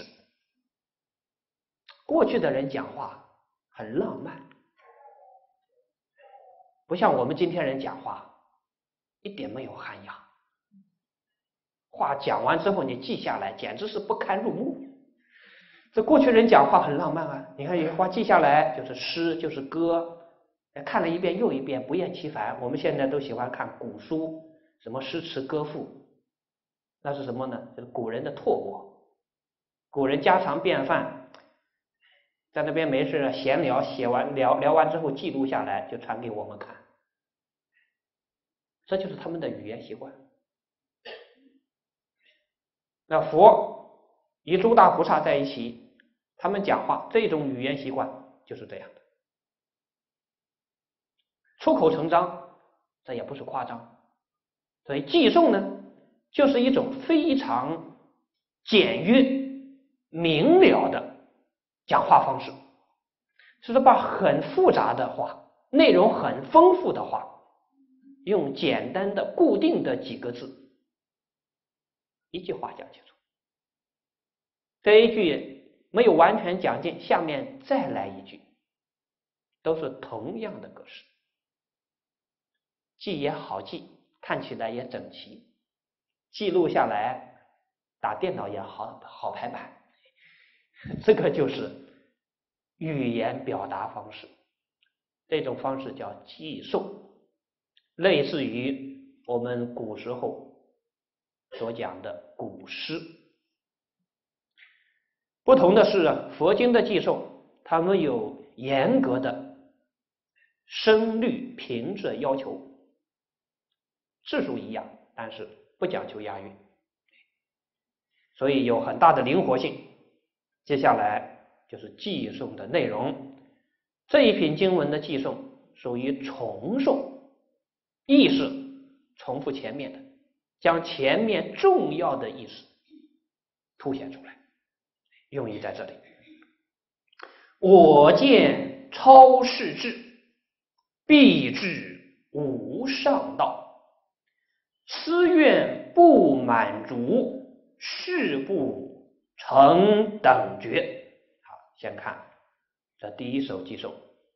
过去的人讲话很浪漫，不像我们今天人讲话一点没有涵养，话讲完之后你记下来简直是不堪入目。这过去人讲话很浪漫啊，你看有些话记下来就是诗就是歌，看了一遍又一遍不厌其烦。我们现在都喜欢看古书，什么诗词歌赋，那是什么呢？就是古人的唾沫，古人家常便饭，在那边没事闲聊，写完聊聊完之后记录下来就传给我们看，这就是他们的语言习惯。那佛与诸大菩萨在一起，他们讲话这种语言习惯就是这样的，出口成章，这也不是夸张。所以偈颂呢，就是一种非常简约明了的讲话方式，就是把很复杂的话，内容很丰富的话，用简单的固定的几个字一句话讲清楚。这一句没有完全讲尽，下面再来一句，都是同样的格式，记也好记，看起来也整齐，记录下来打电脑也好好排版。这个就是语言表达方式，这种方式叫记诵，类似于我们古时候所讲的古诗。不同的是啊，佛经的记诵它们有严格的声律平仄要求，字数一样，但是不讲求押韵，所以有很大的灵活性。接下来就是记诵的内容。这一品经文的记诵属于重诵，意识重复前面的，将前面重要的意思凸显出来，用意在这里。我见超世智，必至无上道，思愿不满足，誓不成等觉。好，先看这第一首偈颂。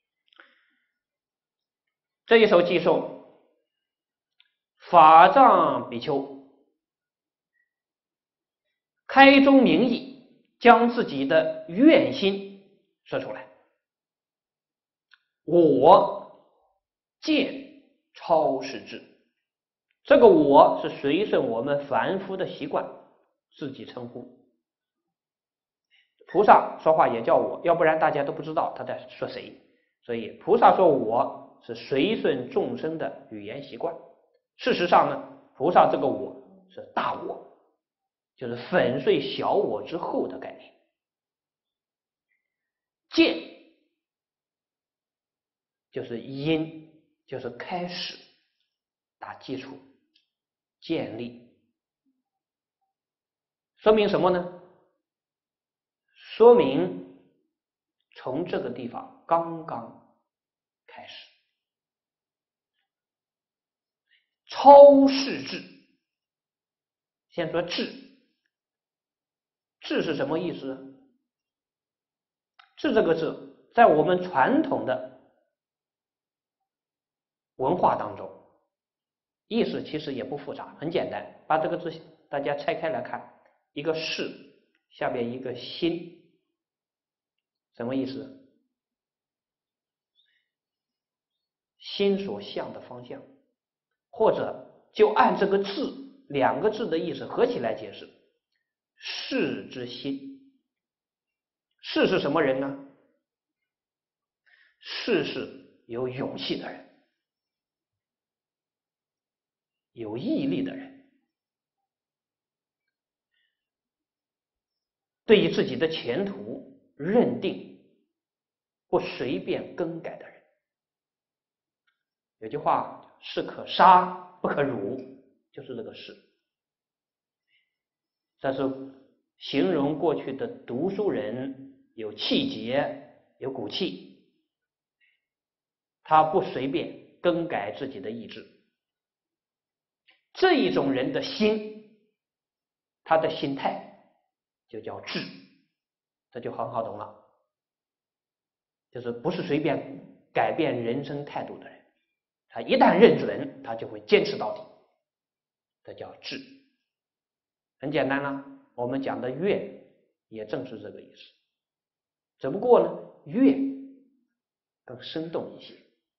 这一首偈颂，法藏比丘开宗明义，将自己的愿心说出来。我见超世智，这个我是随顺我们凡夫的习惯自己称呼，菩萨说话也叫我，要不然大家都不知道他在说谁。所以菩萨说我是随顺众生的语言习惯。事实上呢，菩萨这个我是大我，就是粉碎小我之后的概念。见就是因，就是开始，打基础，建立，说明什么呢？说明从这个地方刚刚开始。超世智，先说智，智是什么意思？智这个字在我们传统的文化当中，意思其实也不复杂，很简单，把这个字大家拆开来看，一个世下边一个心，什么意思？心所向的方向，或者就按这个字两个字的意思合起来解释，士之心。士是什么人呢？士是有勇气的人，有毅力的人，对于自己的前途认定，不随便更改的人。有句话，士可杀不可辱，就是这个士。这是形容过去的读书人有气节，有骨气，他不随便更改自己的意志。这一种人的心，他的心态就叫智，这就很好懂了，就是不是随便改变人生态度的人，他一旦认准，他就会坚持到底，这叫智。很简单了，我们讲的愿也正是这个意思，只不过呢，愿更生动一些，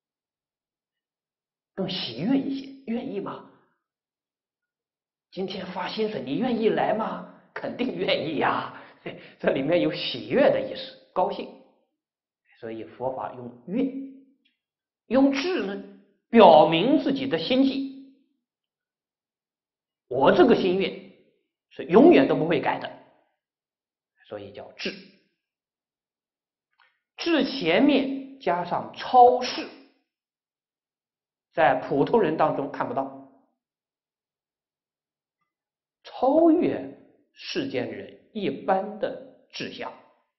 更喜悦一些。愿意吗？今天发薪水，你愿意来吗？肯定愿意呀，这里面有喜悦的意思，高兴。所以佛法用愿，用智呢，表明自己的心迹。我这个心愿是永远都不会改的，所以叫智。智前面加上超世，在普通人当中看不到。超越世间人一般的志向，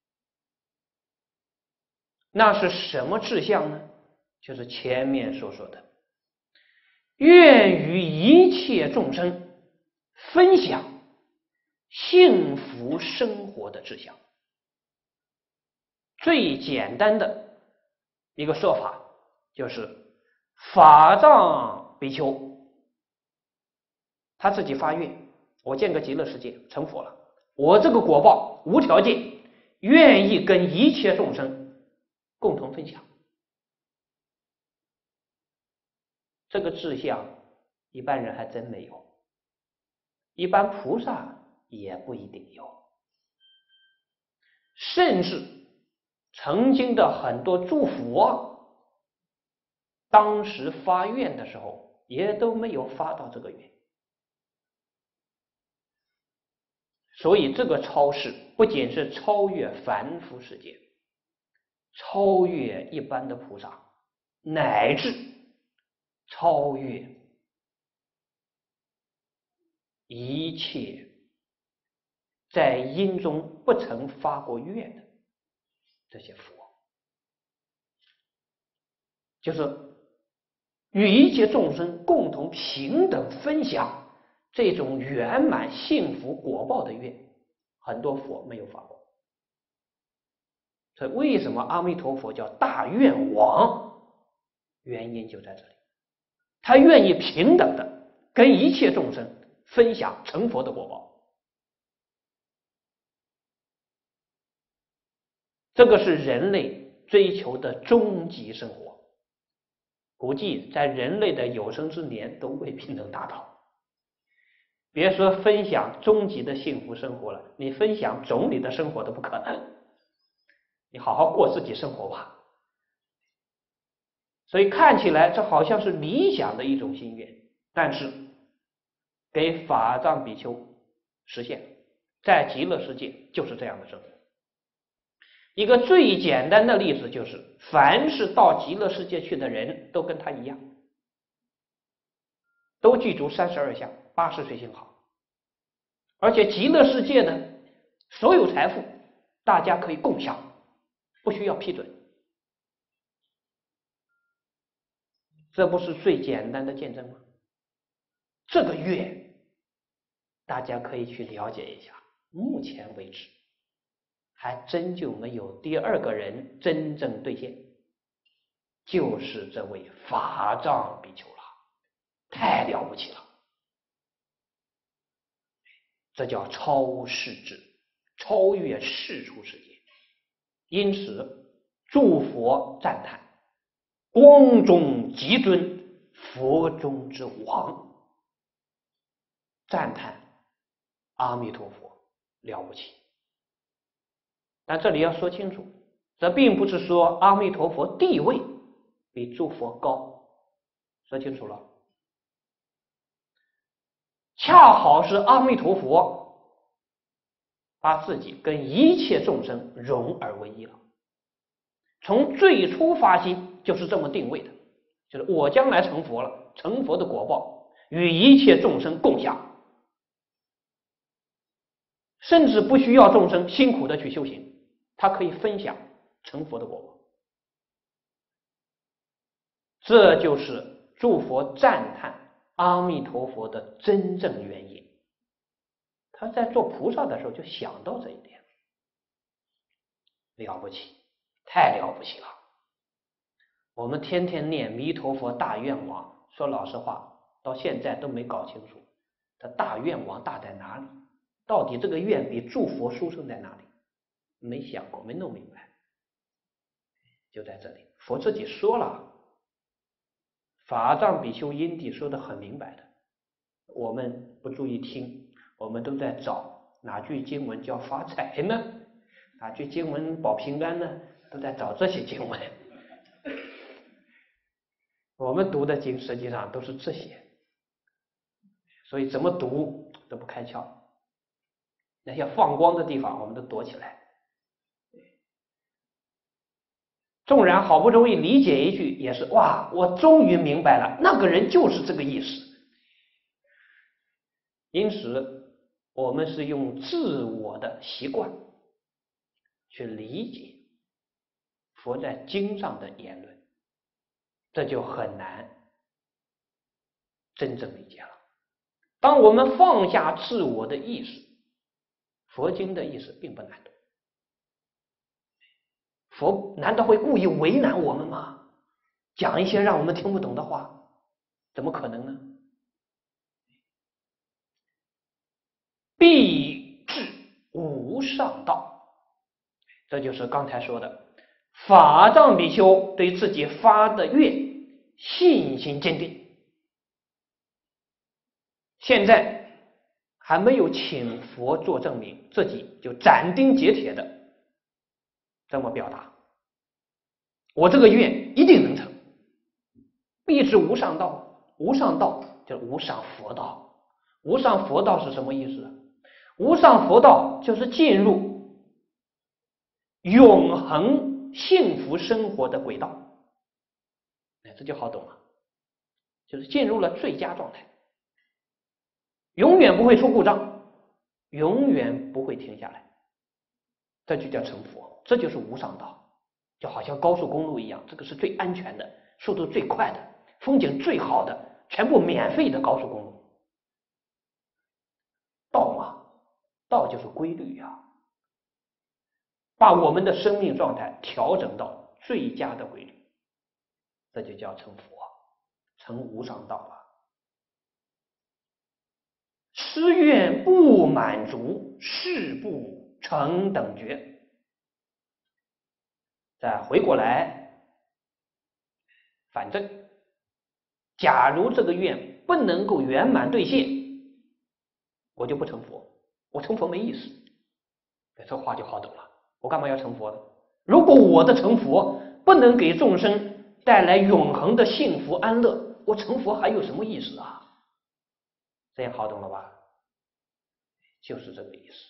那是什么志向呢？就是前面所说的，愿与一切众生分享幸福生活的志向。 最简单的一个说法就是法藏比丘他自己发愿，我见个极乐世界成佛了，我这个果报无条件愿意跟一切众生共同分享。这个志向一般人还真没有，一般菩萨也不一定有，甚至曾经的很多诸佛当时发愿的时候也都没有发到这个愿。所以这个超世不仅是超越凡夫世界，超越一般的菩萨，乃至超越一切在因中不曾发过愿的这些佛，就是与一切众生共同平等分享这种圆满幸福果报的愿，很多佛没有发过。所以为什么阿弥陀佛叫大愿王？原因就在这里，他愿意平等的跟一切众生分享成佛的果报。这个是人类追求的终极生活，估计在人类的有生之年都未必能达到。别说分享终极的幸福生活了，你分享总理的生活都不可能。你好好过自己生活吧。所以看起来这好像是理想的一种心愿，但是给法藏比丘实现，在极乐世界就是这样的生活。一个最简单的例子就是，凡是到极乐世界去的人都跟他一样，都具足三十二相，八十岁幸好，而且极乐世界的所有财富大家可以共享，不需要批准。这不是最简单的见证吗？这个愿大家可以去了解一下，目前为止还真就没有第二个人真正兑现，就是这位法藏比丘了，太了不起了。这叫超世智，超越世出世界。因此诸佛赞叹，光中极尊，佛中之王，赞叹阿弥陀佛了不起。但这里要说清楚，这并不是说阿弥陀佛地位比诸佛高，说清楚了。恰好是阿弥陀佛把自己跟一切众生融而为一了，从最初发心就是这么定位的，就是我将来成佛了，成佛的果报与一切众生共享，甚至不需要众生辛苦的去修行，他可以分享成佛的果报。这就是诸佛赞叹阿弥陀佛的真正原因。他在做菩萨的时候就想到这一点，了不起，太了不起了。我们天天念弥陀佛大愿王，说老实话到现在都没搞清楚他大愿王大在哪里，到底这个愿比诸佛殊胜在哪里，没想过，没弄明白。就在这里，佛自己说了，法藏比丘因地说的很明白的，我们不注意听，我们都在找哪句经文叫发财呢，哪句经文保平安呢，都在找这些经文。我们读的经实际上都是这些，所以怎么读都不开窍，那些放光的地方我们都躲起来。纵然好不容易理解一句，也是哇，我终于明白了，那个人就是这个意思。因此我们是用自我的习惯去理解佛在经上的言论，这就很难真正理解了。当我们放下自我的意识，佛经的意思并不难懂。 佛难道会故意为难我们吗？讲一些让我们听不懂的话，怎么可能呢？必至无上道，这就是刚才说的法藏比丘对自己发的愿信心坚定。现在还没有请佛做证明，自己就斩钉截铁的这么表达，我这个愿一定能成。必至无上道，无上道就是无上佛道。无上佛道是什么意思？无上佛道就是进入永恒幸福生活的轨道，哎，这就好懂了，就是进入了最佳状态，永远不会出故障，永远不会停下来，这就叫成佛，这就是无上道。就好像高速公路一样，这个是最安全的，速度最快的，风景最好的，全部免费的高速公路。道嘛，道就是规律呀、啊，把我们的生命状态调整到最佳的规律，这就叫成佛，成无上道了。施愿不满足，誓不成等觉。再回过来反正，假如这个愿不能够圆满兑现，我就不成佛，我成佛没意思。这话就好懂了，我干嘛要成佛呢？如果我的成佛不能给众生带来永恒的幸福安乐，我成佛还有什么意思啊？这样好懂了吧？就是这个意思。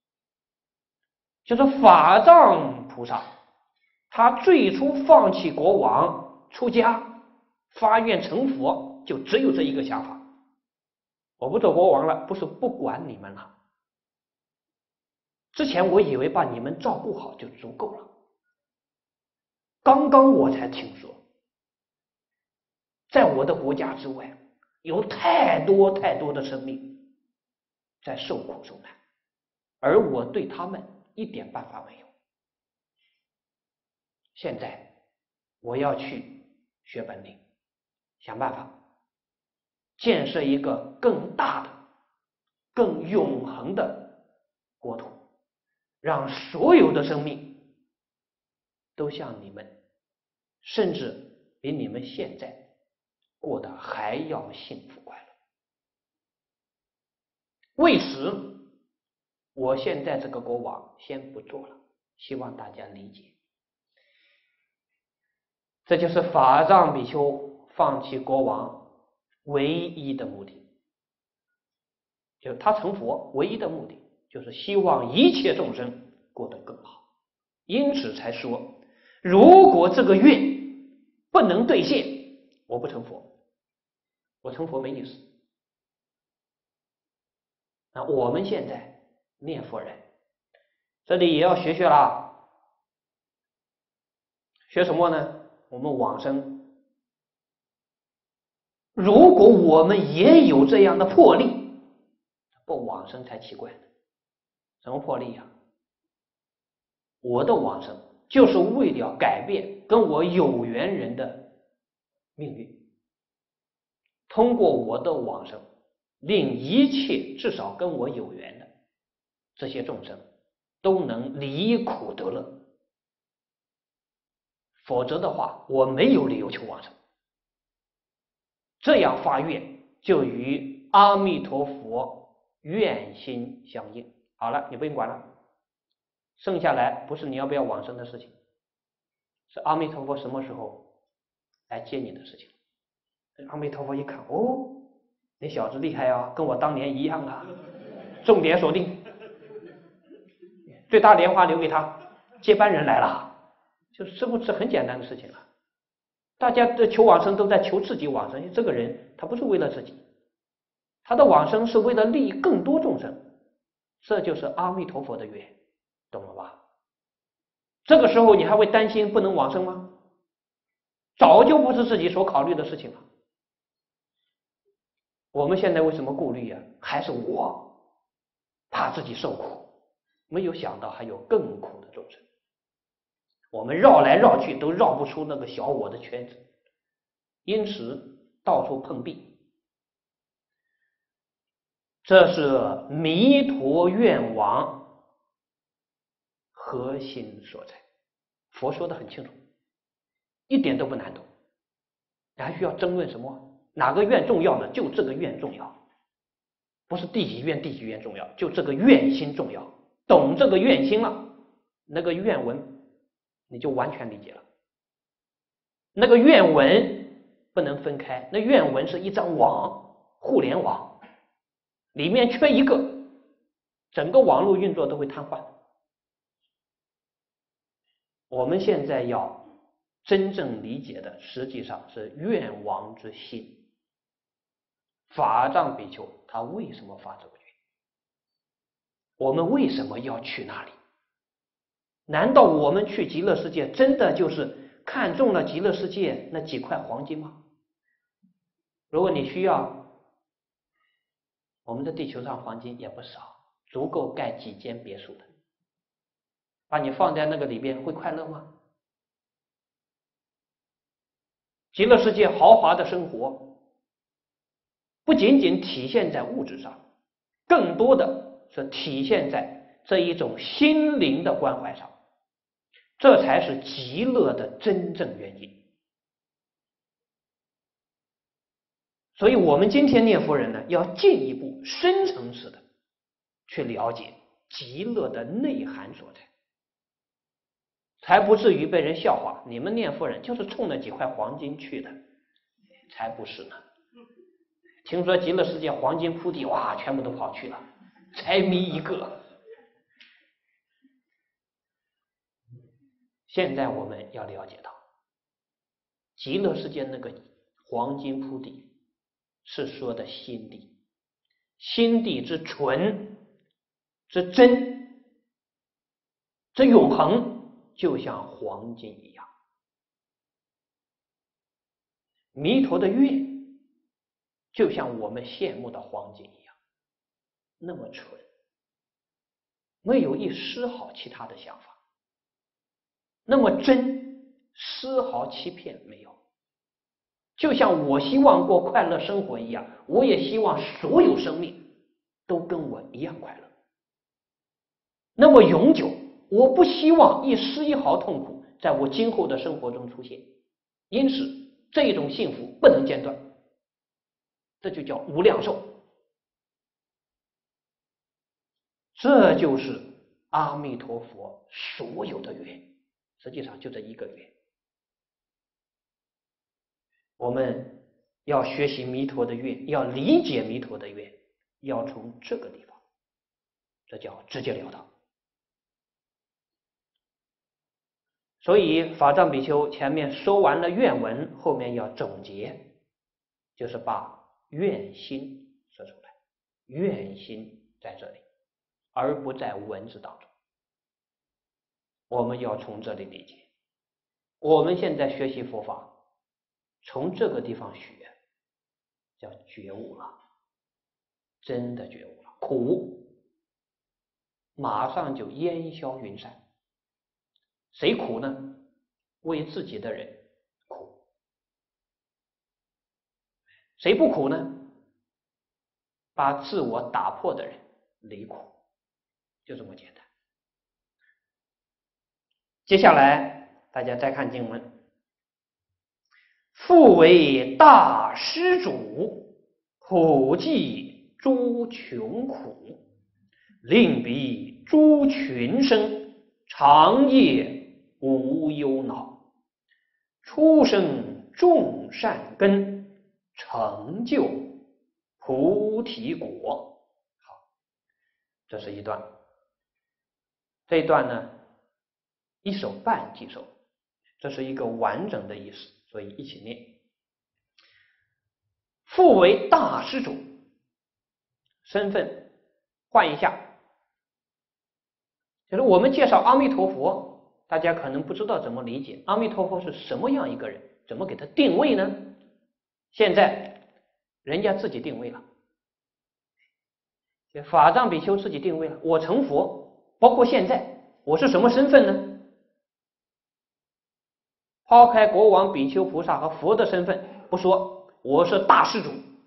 就是法藏菩萨他最初放弃国王出家发愿成佛，就只有这一个想法，我不做国王了，不是不管你们了，之前我以为把你们照顾好就足够了，刚刚我才听说在我的国家之外有太多太多的生命在受苦受难，而我对他们一点办法没有。现在我要去学本领，想办法建设一个更大的更永恒的国土，让所有的生命都像你们，甚至比你们现在过得还要幸福快乐。为此我现在这个国王先不做了，希望大家理解。这就是法藏比丘放弃国王唯一的目的，就是他成佛唯一的目的就是希望一切众生过得更好，因此才说如果这个愿不能兑现，我不成佛，我成佛没意思。那我们现在念佛人这里也要学学了，学什么呢？我们往生，如果我们也有这样的魄力，不往生才奇怪呢。什么魄力啊？我的往生就是为了改变跟我有缘人的命运，通过我的往生令一切至少跟我有缘的这些众生都能离苦得乐，否则的话我没有理由求往生。这样发愿就与阿弥陀佛愿心相应。好了，你不用管了，剩下来不是你要不要往生的事情，是阿弥陀佛什么时候来接你的事情。阿弥陀佛一看，哦，你小子厉害啊，跟我当年一样啊，重点锁定，最大莲花留给他，接班人来了，就是这不是很简单的事情啊。大家的求往生都在求自己往生，这个人他不是为了自己，他的往生是为了利益更多众生，这就是阿弥陀佛的愿，懂了吧？这个时候你还会担心不能往生吗？早就不是自己所考虑的事情了。我们现在为什么顾虑啊？还是我怕自己受苦，没有想到还有更苦的众生。 我们绕来绕去都绕不出那个小我的圈子，因此到处碰壁。这是弥陀愿王核心所在。佛说的很清楚，一点都不难懂，你还需要争论什么？哪个愿重要呢？就这个愿重要，不是第几愿第几愿重要，就这个愿心重要。懂这个愿心了，那个愿文你就完全理解了。那个愿文不能分开，那愿文是一张网，互联网，里面缺一个，整个网络运作都会瘫痪。我们现在要真正理解的实际上是愿王之心。法藏比丘他为什么发这个愿？我们为什么要去那里？难道我们去极乐世界真的就是看中了极乐世界那几块黄金吗？如果你需要，我们的地球上黄金也不少，足够盖几间别墅的。把你放在那个里边会快乐吗？极乐世界豪华的生活不仅仅体现在物质上，更多的是体现在这一种心灵的关怀上，这才是极乐的真正原因。所以我们今天念佛人呢，要进一步深层次的去了解极乐的内涵所在，才不至于被人笑话，你们念佛人就是冲那几块黄金去的，才不是呢。听说极乐世界黄金铺地，哇，全部都跑去了，财迷一个。现在我们要了解到，极乐世界那个黄金铺地是说的心地，心地之纯之真之永恒，就像黄金一样。弥陀的愿就像我们羡慕的黄金一样，那么纯，没有一丝毫其他的想法，那么真，丝毫欺骗没有。就像我希望过快乐生活一样，我也希望所有生命都跟我一样快乐，那么永久。我不希望一丝一毫痛苦在我今后的生活中出现，因此这种幸福不能间断，这就叫无量寿。这就是阿弥陀佛所有的愿，实际上就这一个愿。我们要学习弥陀的愿，要理解弥陀的愿，要从这个地方，这叫直截了当。所以法藏比丘前面说完了愿文，后面要总结，就是把愿心说出来，愿心在这里，而不在文字当中。我们要从这里理解。我们现在学习佛法，从这个地方学，叫觉悟了，真的觉悟了，苦马上就烟消云散。谁苦呢？为自己的人苦。谁不苦呢？把自我打破的人离苦，就这么简单。接下来大家再看经文，复为大施主，普济诸穷苦，令彼诸群生长夜无忧恼，出生众善根，成就菩提果。好，这是一段。这一段呢，一首半记首，这是一个完整的意思，所以一起念。复为大施主，身份换一下，就是我们介绍阿弥陀佛，大家可能不知道怎么理解阿弥陀佛是什么样一个人，怎么给他定位呢？现在人家自己定位了，法藏比丘自己定位了，我成佛，包括现在我是什么身份呢？ 抛开国王、比丘、菩萨和佛的身份不说，我是大施主。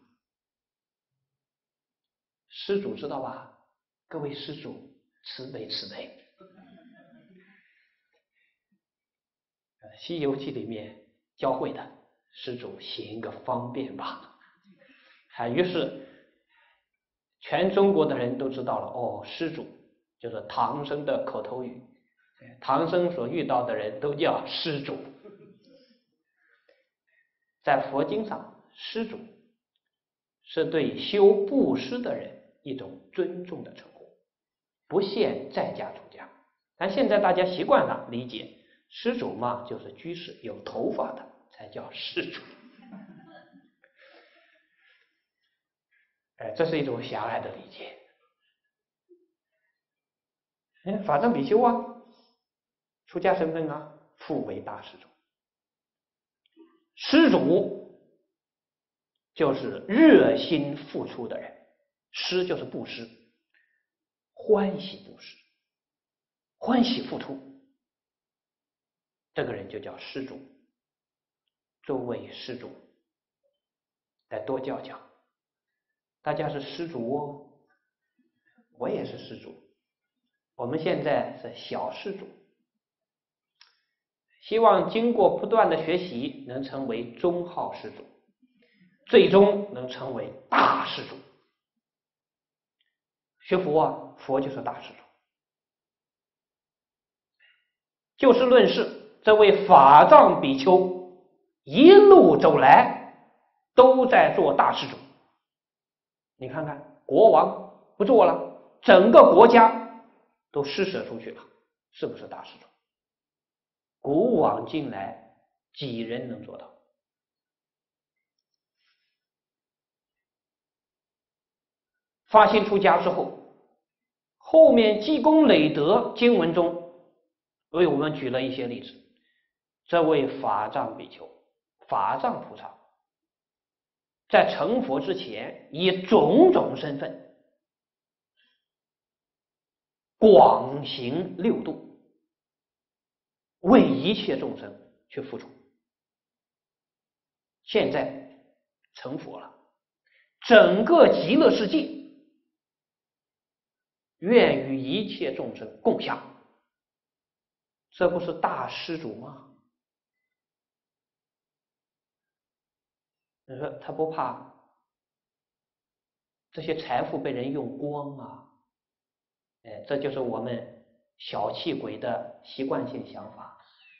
施主知道吧？各位施主，慈悲慈悲。《西游记》里面教会的施主行个方便吧，啊，于是全中国的人都知道了，哦，施主就是唐僧的口头语，唐僧所遇到的人都叫施主。在佛经上，施主是对修布施的人一种尊重的称呼，不限在家出家。但现在大家习惯了理解，施主嘛，就是居士，有头发的才叫施主。哎，这是一种狭隘的理解。哎，法藏比丘啊，出家身份啊，复为大施主。施主就是热心付出的人，施就是布施，欢喜布施，欢喜付出，这个人就叫施主。诸位施主，再多教教，大家是施主哦，我也是施主，我们现在是小施主，希望经过不断的学习，能成为中号施主，最终能成为大施主。学佛啊，佛就是大施主。就事论事，这位法藏比丘一路走来都在做大施主。你看看，国王不做了，整个国家都施舍出去了，是不是大施主？古往今来，几人能做到？发心出家之后，后面积功累德经文中为我们举了一些例子。这位法藏比丘、法藏菩萨在成佛之前，以种种身份广行六度，为一切众生去付出。现在成佛了，整个极乐世界愿与一切众生共享，这不是大施主吗？你说他不怕这些财富被人用光啊？哎，这就是我们小气鬼的习惯性想法。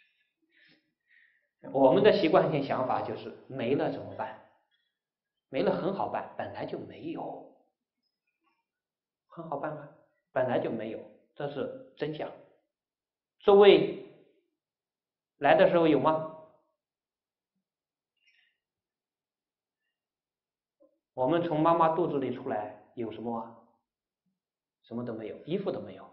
我们的习惯性想法就是没了怎么办？没了很好办，本来就没有，很好办吗？本来就没有，这是真相。诸位来的时候有吗？我们从妈妈肚子里出来有什么啊？什么都没有，衣服都没有。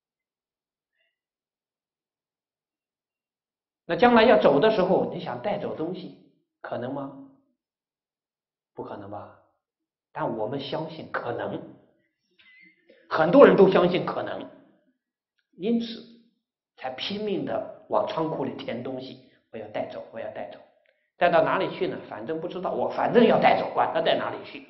那将来要走的时候，你想带走东西，可能吗？不可能吧？但我们相信可能，很多人都相信可能，因此才拼命的往仓库里填东西。我要带走，我要带走，带到哪里去呢？反正不知道，我反正要带走，管他带哪里去。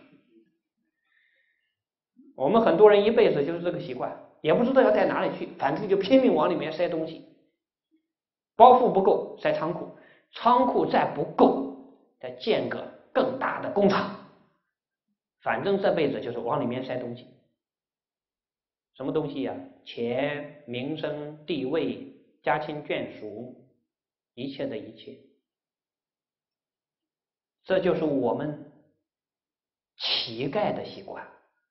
我们很多人一辈子就是这个习惯，也不知道要带哪里去，反正就拼命往里面塞东西。包袱不够，塞仓库；仓库再不够，再建个更大的工厂。反正这辈子就是往里面塞东西。什么东西呀、啊？钱、名声、地位、家亲眷属，一切的一切。这就是我们乞丐的习惯。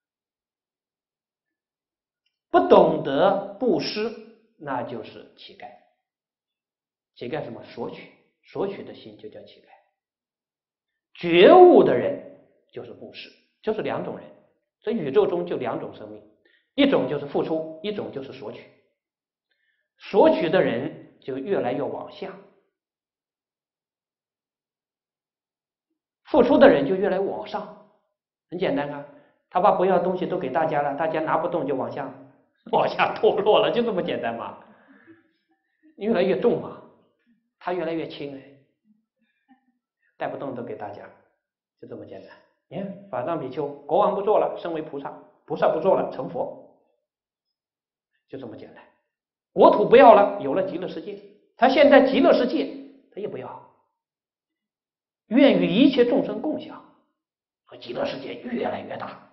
不懂得布施，那就是乞丐。乞丐什么？索取，索取的心就叫乞丐。觉悟的人就是布施，就是两种人。这宇宙中就两种生命，一种就是付出，一种就是索取。索取的人就越来越往下，付出的人就越来越往上。很简单啊，他把不要东西都给大家了，大家拿不动就往下往下脱落了，就这么简单嘛。越来越重嘛， 他越来越轻哎，带不动都给大家，就这么简单。你看法藏比丘，国王不做了，升为菩萨；菩萨不做了，成佛，就这么简单。国土不要了，有了极乐世界。他现在极乐世界他也不要，愿与一切众生共享，和极乐世界越来越大。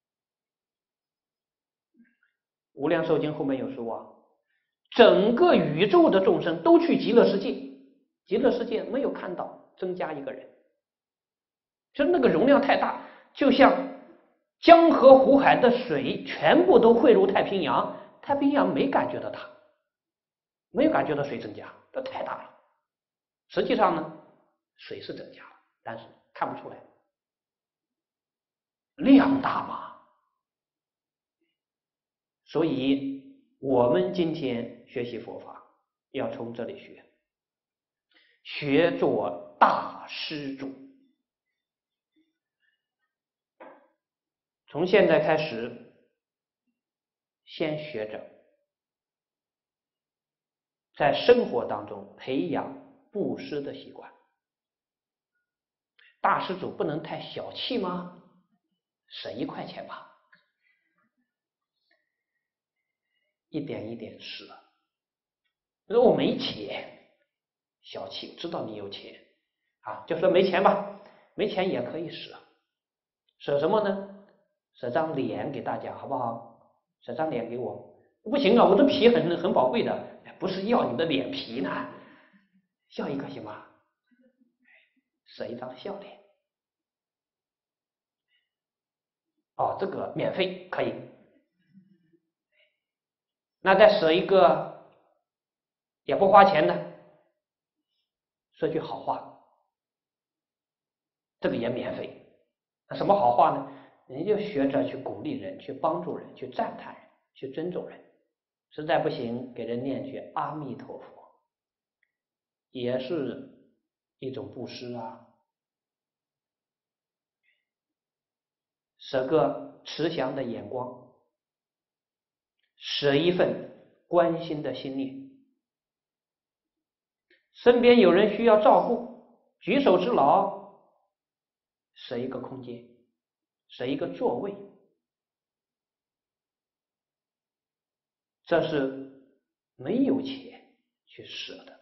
无量寿经后面有说啊，整个宇宙的众生都去极乐世界，极乐世界没有看到增加一个人，就是那个容量太大，就像江河湖海的水全部都汇入太平洋，太平洋没感觉到它，没有感觉到水增加，这太大了。实际上呢，水是增加了，但是看不出来，量大嘛。所以我们今天学习佛法要从这里学，学做大施主。从现在开始，先学着在生活当中培养布施的习惯。大施主不能太小气吗？省一块钱吧，一点一点施。如果我没钱，小气，知道你有钱啊，就说没钱吧，没钱也可以舍。舍什么呢？舍张脸给大家，好不好？舍张脸给我，不行啊，我的皮很很宝贵的，不是要你的脸皮呢，笑一个行吗？舍一张笑脸。哦，这个免费可以。那再舍一个也不花钱的，说句好话，这个也免费。那什么好话呢？你就学着去鼓励人，去帮助人，去赞叹人，去尊重人。实在不行，给人念句阿弥陀佛，也是一种布施啊。舍个慈祥的眼光，舍一份关心的心念。身边有人需要照顾，举手之劳，舍一个空间，舍一个座位，这是没有钱去舍的。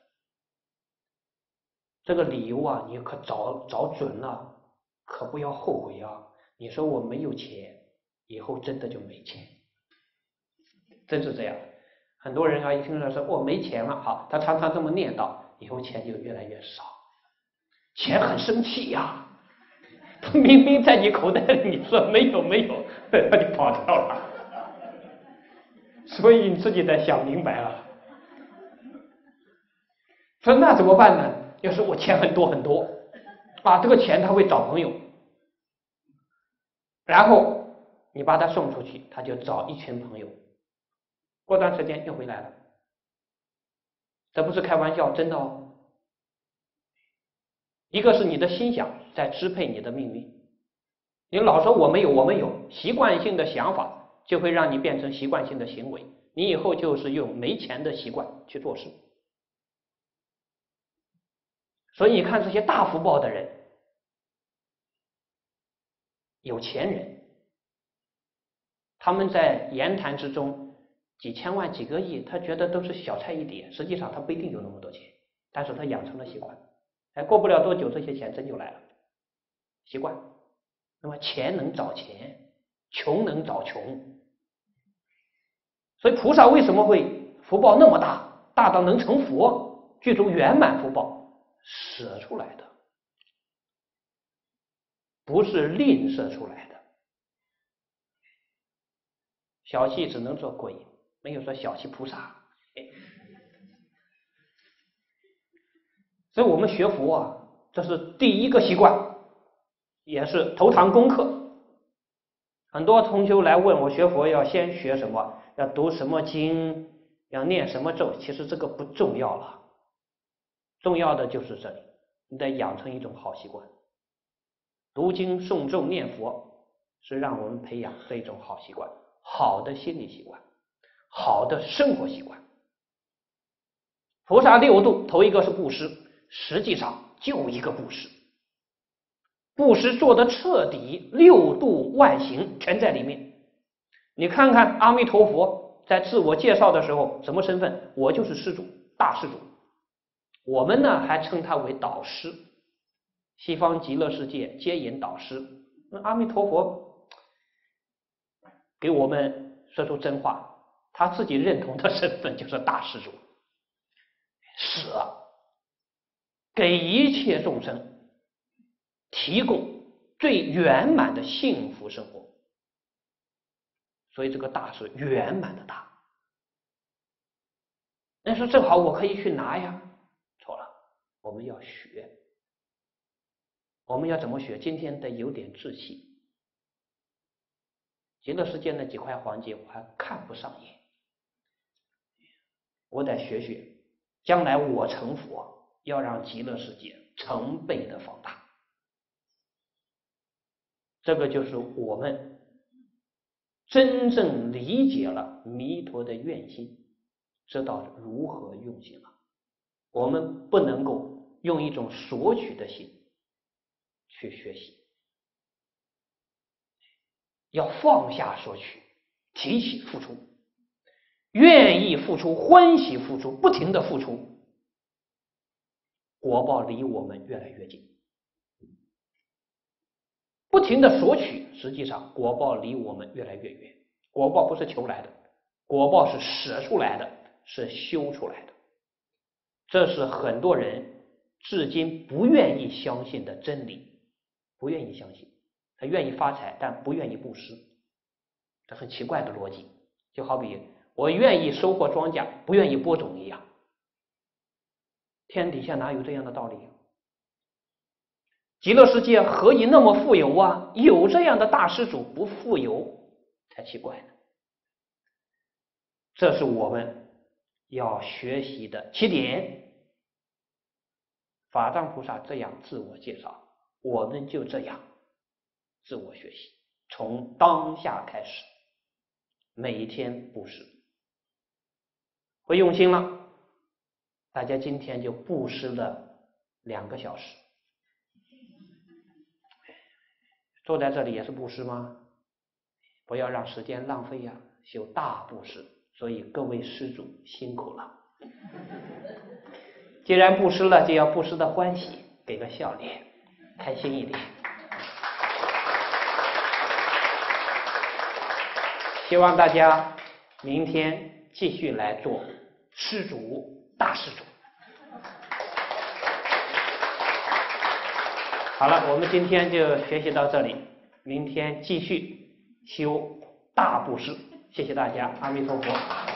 这个理由啊，你可找找准了，可不要后悔啊！你说我没有钱，以后真的就没钱，真是这样。很多人啊，一听到说我没钱了，好，他常常这么念叨，以后钱就越来越少。钱很生气呀、啊，他明明在你口袋里，你说没有没有，他就跑掉了。所以你自己得想明白了。说那怎么办呢？要是我钱很多很多啊，这个钱他会找朋友，然后你把他送出去，他就找一群朋友，过段时间又回来了。这不是开玩笑，真的哦。一个是你的心想在支配你的命运，你老说我没有我没有，习惯性的想法就会让你变成习惯性的行为，你以后就是用没钱的习惯去做事。所以你看这些大福报的人，有钱人，他们在言谈之中几千万几个亿，他觉得都是小菜一碟，实际上他不一定有那么多钱，但是他养成了习惯，哎，过不了多久这些钱真就来了，习惯。那么钱能找钱，穷能找穷，所以菩萨为什么会福报那么大，大到能成佛，具足圆满福报，舍出来的，不是吝啬出来的。小气只能做鬼，没有说小气菩萨。所以我们学佛啊，这是第一个习惯，也是头堂功课。很多同修来问我学佛要先学什么，要读什么经，要念什么咒，其实这个不重要了，重要的就是这里，你得养成一种好习惯。读经诵咒念佛是让我们培养这一种好习惯，好的心理习惯，好的生活习惯。菩萨六度，头一个是布施， 实际上就一个布施，布施做的彻底，六度万行全在里面。你看看阿弥陀佛在自我介绍的时候什么身份？我就是施主，大施主。我们呢还称他为导师，西方极乐世界接引导师。那阿弥陀佛给我们说出真话，他自己认同的身份就是大施主，舍给一切众生提供最圆满的幸福生活。所以这个大是圆满的大。那说正好我可以去拿呀，错了，我们要学。我们要怎么学？今天得有点志气。极乐世界那几块黄金我还看不上眼，我得学学，将来我成佛，要让极乐世界成倍的放大。这个就是我们真正理解了弥陀的愿心，知道如何用心了。我们不能够用一种索取的心去学习，要放下索取，提起付出，愿意付出，欢喜付出，不停的付出，果报离我们越来越近。不停的索取，实际上果报离我们越来越远。果报不是求来的，果报是舍出来的，是修出来的。这是很多人至今不愿意相信的真理，不愿意相信。他愿意发财，但不愿意布施，这很奇怪的逻辑。就好比我愿意收获庄稼，不愿意播种一样。天底下哪有这样的道理？极乐世界何以那么富有啊？有这样的大施主，不富有才奇怪呢。这是我们要学习的起点。法藏菩萨这样自我介绍，我们就这样自我学习，从当下开始，每天布施。会用心了，大家今天就布施了两个小时。坐在这里也是布施吗？不要让时间浪费呀、啊，修大布施。所以各位施主辛苦了。既然布施了，就要布施的欢喜，给个笑脸，开心一点。希望大家明天继续来做施主，大施主。好了，我们今天就学习到这里，明天继续修大布施。谢谢大家，阿弥陀佛。